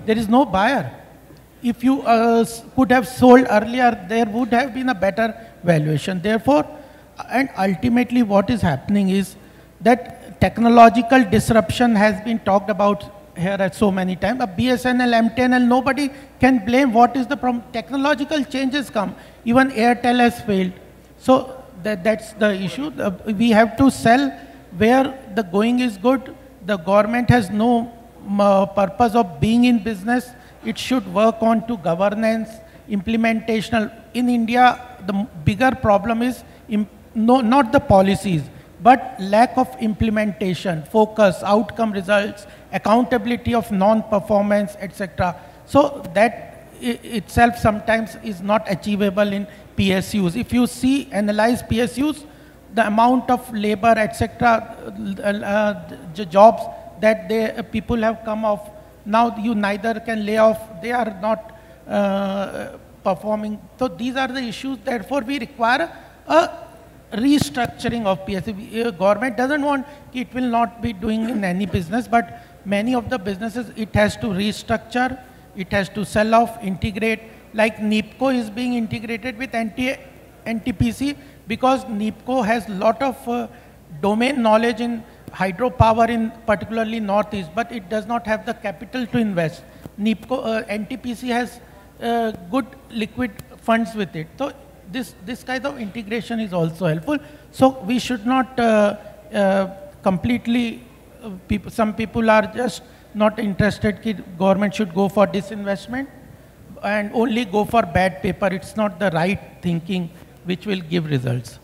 there is no buyer. If you could have sold earlier, there would have been a better valuation. Therefore, and ultimately what is happening is that technological disruption has been talked about here at so many times. BSNL, MTNL, nobody can blame what is the problem. Technological changes come. Even Airtel has failed. So that's the issue. We have to sell where the going is good. The government has no purpose of being in business. It should work on to governance, implementation. In India, the bigger problem is not the policies, but lack of implementation, focus, outcome results, accountability of non-performance, etc. So that itself sometimes is not achievable in PSUs. If you analyze PSUs, the amount of labor, etc., jobs that people have come off, now you neither can lay off, they are not performing. So these are the issues, therefore we require a restructuring of PSU. Government doesn't want, it will not be doing in any business, but many of the businesses, it has to restructure, it has to sell off, integrate, like NIPCO is being integrated with NTPC because NIPCO has a lot of domain knowledge in hydropower in particularly Northeast, but it does not have the capital to invest. NTPC has good liquid funds with it. So this kind of integration is also helpful. So we should not completely, some people are just not interested, government should go for disinvestment and only go for bad paper. It's not the right thinking which will give results.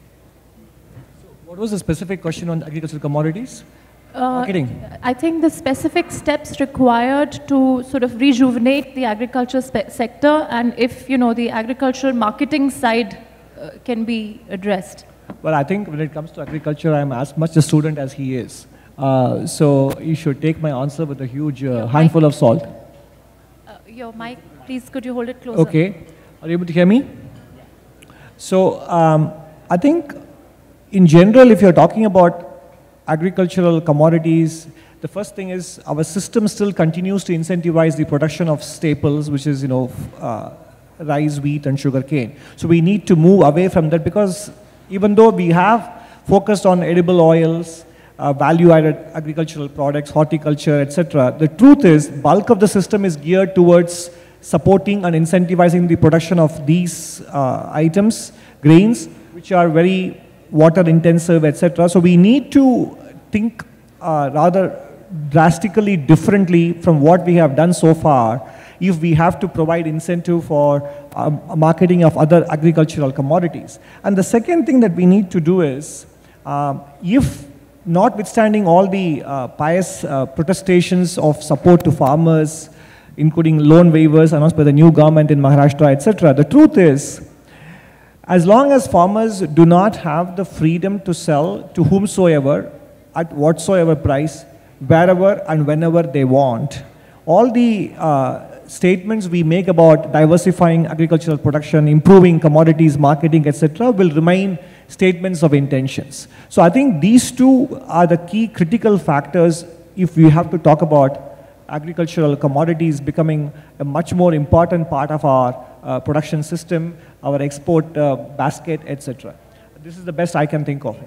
What was the specific question on agricultural commodities? Marketing. I think the specific steps required to sort of rejuvenate the agriculture sector, and if the agricultural marketing side can be addressed. Well, I think when it comes to agriculture, I'm as much a student as he is. So you should take my answer with a huge handful of salt. Your mic, please, could you hold it closer? Okay. Are you able to hear me? So I think in general, if you're talking about agricultural commodities, the first thing is our system still continues to incentivize the production of staples, which is, rice, wheat, and sugarcane. So we need to move away from that because even though we have focused on edible oils, value-added agricultural products, horticulture, etc., the truth is bulk of the system is geared towards supporting and incentivizing the production of these items, grains, which are very water intensive, etc. So we need to think rather drastically differently from what we have done so far if we have to provide incentive for marketing of other agricultural commodities. And the second thing that we need to do is, if notwithstanding all the pious protestations of support to farmers, including loan waivers announced by the new government in Maharashtra, etc., the truth is, as long as farmers do not have the freedom to sell to whomsoever, at whatsoever price, wherever and whenever they want, all the statements we make about diversifying agricultural production, improving commodities, marketing, etc., will remain statements of intentions. So I think these two are the key critical factors if we have to talk about agricultural commodities becoming a much more important part of our production system, our export basket, etc. This is the best I can think of.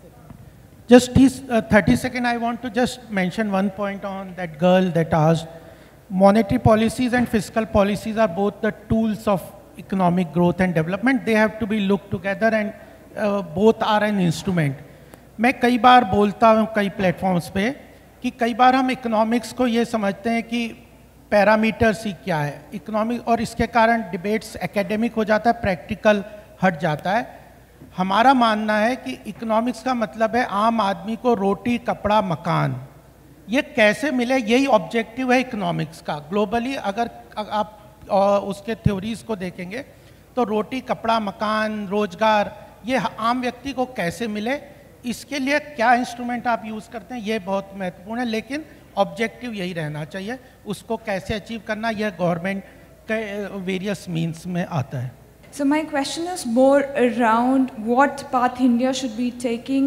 Just 30 seconds, I want to just mention one point on that girl that asked. Monetary policies and fiscal policies are both the tools of economic growth and development. They have to be looked together and both are an instrument. मैं कई बार बोलता हूँ कई platforms पे कि कई बार हम economics को ये समझते हैं कि पैरामीटर्स ही क्या है इकोनॉमिक, और इसके कारण डिबेट्स एकेडमिक हो जाता है, प्रैक्टिकल हट जाता है. हमारा मानना है कि इकोनॉमिक्स का मतलब है आम आदमी को रोटी, कपड़ा, मकान. ये कैसे मिले, यही ऑब्जेक्टिव है इकोनॉमिक्स का. ग्लोबली अगर आप उसके थ्योरीज को देखेंगे तो रोटी, कपड़ा, मकान, रोजगार, ये आम व्यक्ति को कैसे मिले, इसके लिए क्या इंस्ट्रूमेंट आप यूज़ करते हैं, ये बहुत महत्वपूर्ण है. लेकिन ऑब्जेक्टिव यही रहना चाहिए. उसको कैसे अचीव करना, यह गवर्नमेंट के वेरियस मीन्स में आता है. So my question is more around what path India should be taking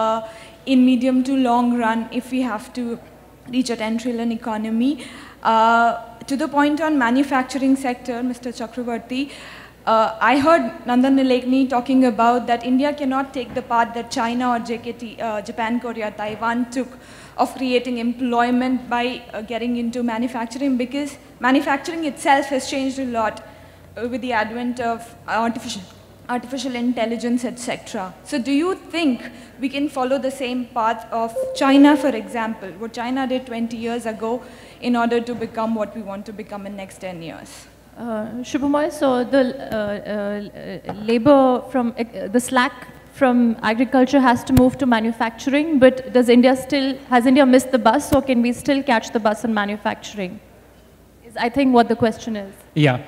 in medium to long run if we have to reach a 10 trillion economy. To the point on manufacturing sector, Mr. Chakravarti, I heard Nandan Nilekani talking about that India cannot take the path that China or Japan, Korea, Taiwan took of creating employment by getting into manufacturing, because manufacturing itself has changed a lot with the advent of artificial intelligence, etc. So do you think we can follow the same path of China, for example, what China did 20 years ago in order to become what we want to become in the next 10 years? Subhomoy, so the labor from the slack from agriculture has to move to manufacturing, but has India missed the bus, or can we still catch the bus on manufacturing? Is I think what the question is. Yeah.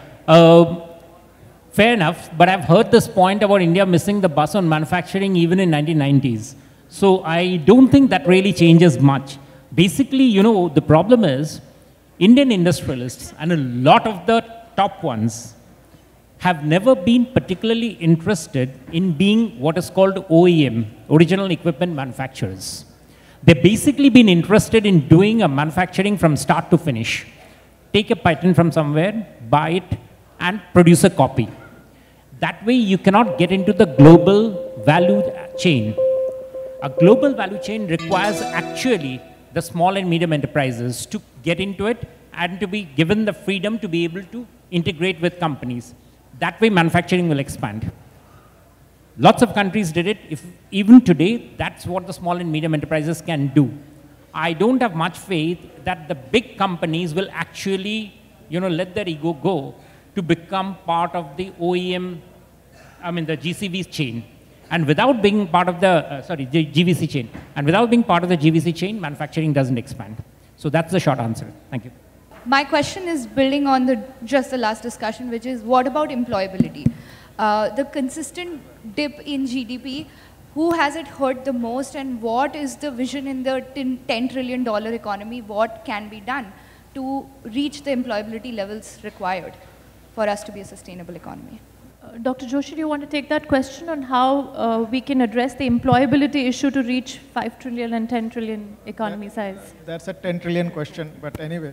Fair enough, but I've heard this point about India missing the bus on manufacturing even in 1990s. So I don't think that really changes much. Basically, you know, the problem is Indian industrialists and a lot of the top ones have never been particularly interested in being what is called OEM, original equipment manufacturers. They've basically been interested in doing a manufacturing from start to finish. Take a patent from somewhere, buy it, and produce a copy. That way you cannot get into the global value chain. A global value chain requires actually the small and medium enterprises to get into it and to be given the freedom to be able to integrate with companies. That way manufacturing will expand. Lots of countries did it. Even today, that's what the small and medium enterprises can do. I don't have much faith that the big companies will actually, you know, let their ego go to become part of the OEM, the GCV chain. And without being part of the, GVC chain. And without being part of the GVC chain, manufacturing doesn't expand. So that's the short answer. Thank you. My question is building on just the last discussion, which is what about employability? The consistent dip in GDP, who has it hurt the most, and what is the vision in the $10 trillion economy? What can be done to reach the employability levels required for us to be a sustainable economy? Dr. Joshi, do you want to take that question on how we can address the employability issue to reach 5 trillion and 10 trillion economy size? That's a 10 trillion question, but anyway.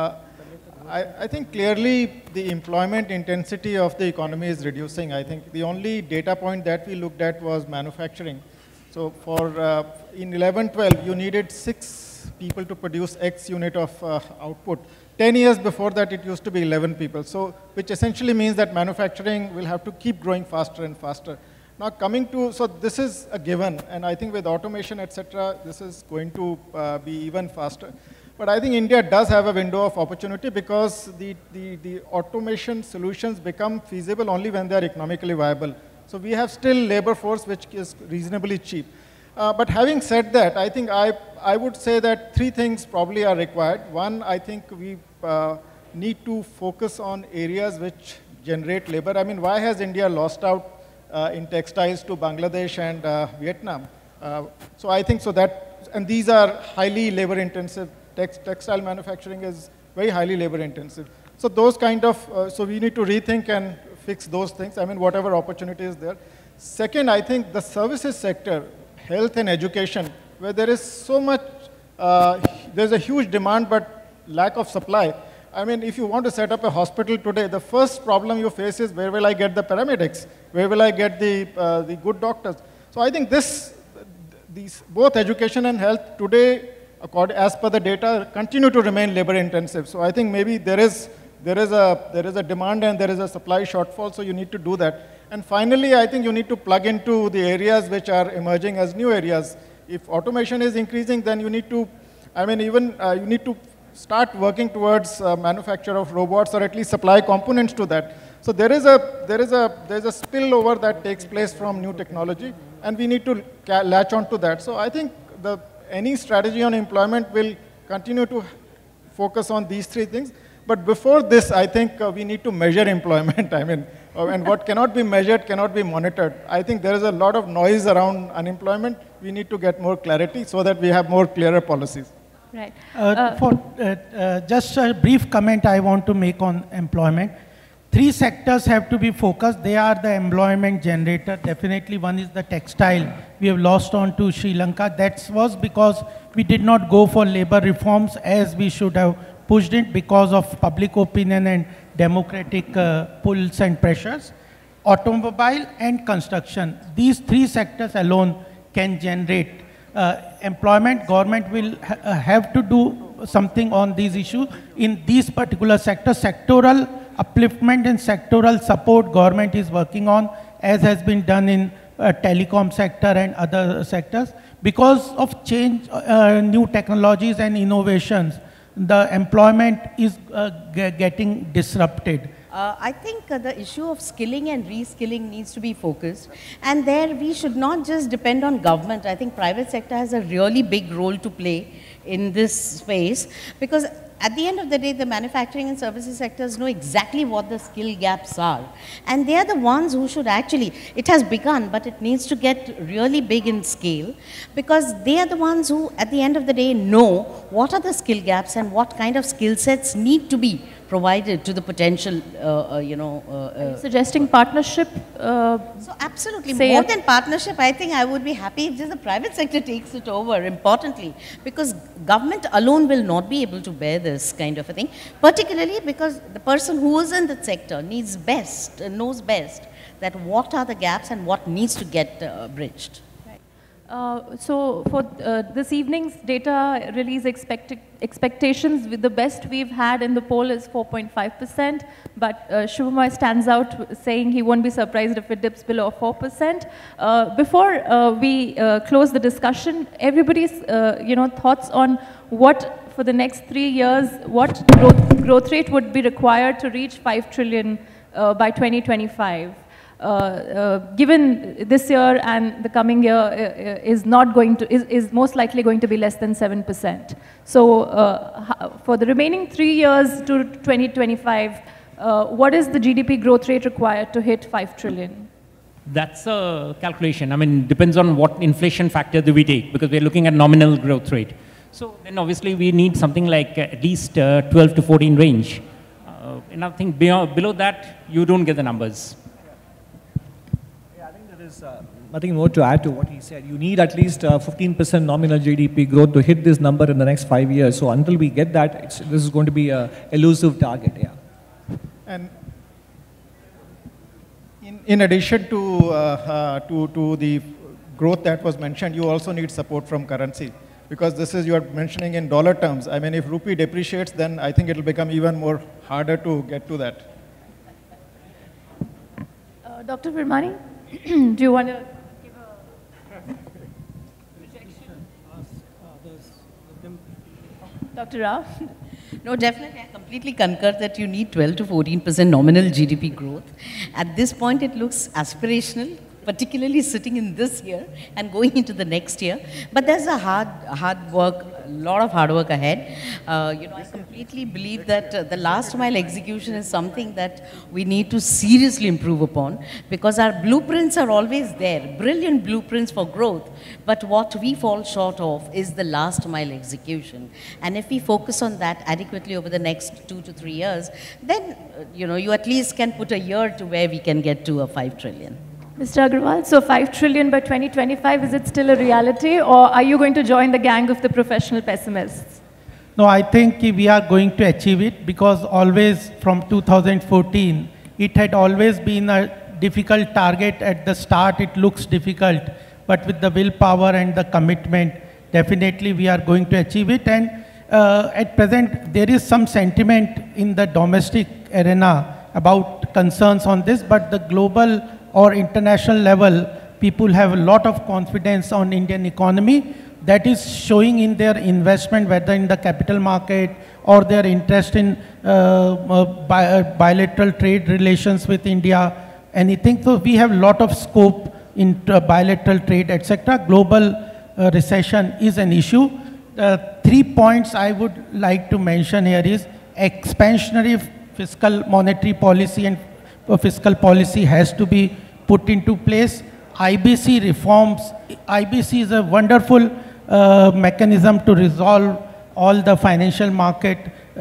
I think clearly the employment intensity of the economy is reducing. I think the only data point that we looked at was manufacturing. So for in 11-12, you needed 6 people to produce X unit of output. 10 years before that, it used to be 11 people. So, which essentially means that manufacturing will have to keep growing faster and faster. Now coming to, so this is a given, and I think with automation, etc., this is going to be even faster. But I think India does have a window of opportunity because the automation solutions become feasible only when they are economically viable. So we have still labor force which is reasonably cheap. But having said that, I think I would say that 3 things probably are required. One, I think we need to focus on areas which generate labor. I mean, why has India lost out in textiles to Bangladesh and Vietnam? So I think so that, and these are highly labor intensive. Textile manufacturing is very highly labor intensive. So those kind of, so we need to rethink and fix those things. I mean, whatever opportunity is there. Second, I think the services sector, health and education, where there is so much, there's a huge demand but lack of supply. I mean, if you want to set up a hospital today, the first problem you face is where will I get the paramedics? Where will I get the good doctors? So I think these both education and health today, as per the data, continue to remain labor intensive. So I think maybe there is a demand and there is a supply shortfall, so you need to do that. And finally, I think you need to plug into the areas which are emerging as new areas. If automation is increasing, then you need to, you need to start working towards manufacture of robots or at least supply components to that. So there's a spillover that takes place from new technology, and we need to latch on to that. So I think any strategy on employment will continue to focus on these 3 things. But before this, I think we need to measure employment. And what cannot be measured cannot be monitored. I think there is a lot of noise around unemployment. We need to get more clarity so that we have more clearer policies. Right. Just a brief comment I want to make on employment. 3 sectors have to be focused. They are the employment generator. Definitely one is the textile. We have lost on to Sri Lanka. That was because we did not go for labor reforms as we should have pushed it because of public opinion and democratic pulls and pressures. Automobile and construction, these three sectors alone can generate employment. Government will have to do something on these issues in these particular sectors. Sectoral upliftment and sectoral support government is working on, as has been done in telecom sector and other sectors. Because of change, new technologies and innovations, the employment is getting disrupted. I think the issue of skilling and reskilling needs to be focused, and there we should not just depend on government. I think private sector has a really big role to play in this space, because at the end of the day, the manufacturing and services sectors know exactly what the skill gaps are. And they are the ones who should actually, it has begun, but it needs to get really big in scale, because they are the ones who, at the end of the day, know what are the skill gaps and what kind of skill sets need to be provided to the potential, suggesting partnership? So absolutely, more than partnership, I think I would be happy if just the private sector takes it over, importantly, because government alone will not be able to bear this kind of a thing, particularly because the person who is in the sector knows best that what are the gaps and what needs to get bridged. So for this evening's data release expectations, with the best we've had in the poll is 4.5%, but Subhomoy stands out saying he won't be surprised if it dips below 4%. Before we close the discussion, everybody's thoughts on what for the next 3 years, what growth rate would be required to reach 5 trillion by 2025. Given this year and the coming year is most likely going to be less than 7%. So for the remaining 3 years to 2025, what is the GDP growth rate required to hit 5 trillion? That's a calculation. I mean, depends on what inflation factor do we take, because we're looking at nominal growth rate. So then obviously we need something like at least 12 to 14 range. And I think below that, you don't get the numbers. Nothing more to add to what he said. You need at least 15% nominal GDP growth to hit this number in the next 5 years. So until we get that, this is going to be an elusive target. Yeah. And in addition to the growth that was mentioned, you also need support from currency, because this is, you are mentioning in dollar terms. I mean, if rupee depreciates, then I think it will become even more harder to get to that. Dr. Virmani, do you want to give a projection? Dr. Rao? No, definitely, I completely concur that you need 12 to 14% nominal GDP growth. At this point, it looks aspirational, particularly sitting in this year and going into the next year. But there's a lot of hard work ahead. I completely believe that the last mile execution is something that we need to seriously improve upon, because our blueprints are always there, brilliant blueprints for growth. But what we fall short of is the last mile execution. And if we focus on that adequately over the next 2 to 3 years, then you at least can put a year to where we can get to a 5 trillion. Mr. Agarwal, so 5 trillion by 2025, is it still a reality, or are you going to join the gang of the professional pessimists? No, I think we are going to achieve it, because always from 2014, it had always been a difficult target. At the start, it looks difficult, but with the willpower and the commitment, definitely we are going to achieve it. And at present, there is some sentiment in the domestic arena about concerns on this, but the global or international level, people have a lot of confidence on Indian economy. That is showing in their investment, whether in the capital market or their interest in bilateral trade relations with India, anything. So we have a lot of scope in bilateral trade, etc. Global recession is an issue. 3 points I would like to mention here is expansionary fiscal monetary policy and fiscal policy has to be put into place. IBC reforms. IBC is a wonderful mechanism to resolve all the financial market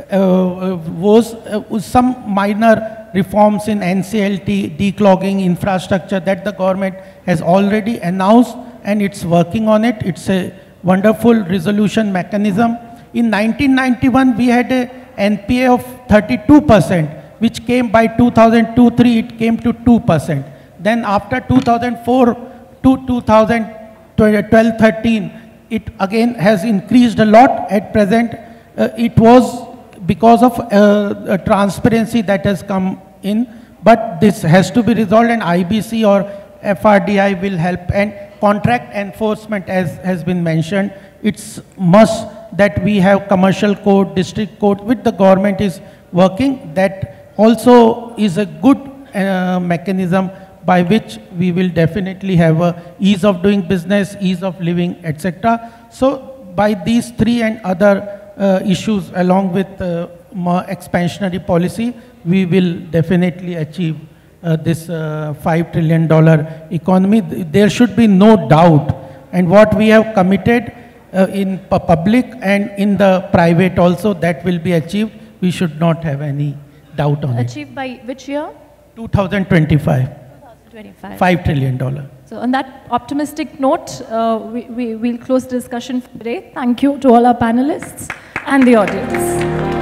woes. Some minor reforms in NCLT, declogging infrastructure that the government has already announced and it's working on it. It's a wonderful resolution mechanism. In 1991, we had a NPA of 32%, which came by 2002-03, it came to 2%. Then after 2004 to 2012-13, it again has increased a lot. At present, it was because of transparency that has come in, but this has to be resolved, and IBC or FRDI will help. And contract enforcement, as has been mentioned, it's must that we have commercial code, district code, which the government is working. That also is a good mechanism by which we will definitely have a ease of doing business, ease of living, etc. So by these three and other issues, along with more expansionary policy, we will definitely achieve this $5 trillion economy. There should be no doubt. And what we have committed in public and in the private also, that will be achieved. We should not have any doubt on it. Achieved by which year? 2025. 2025. $5 trillion. So on that optimistic note, we'll close the discussion for today. Thank you to all our panelists and the audience.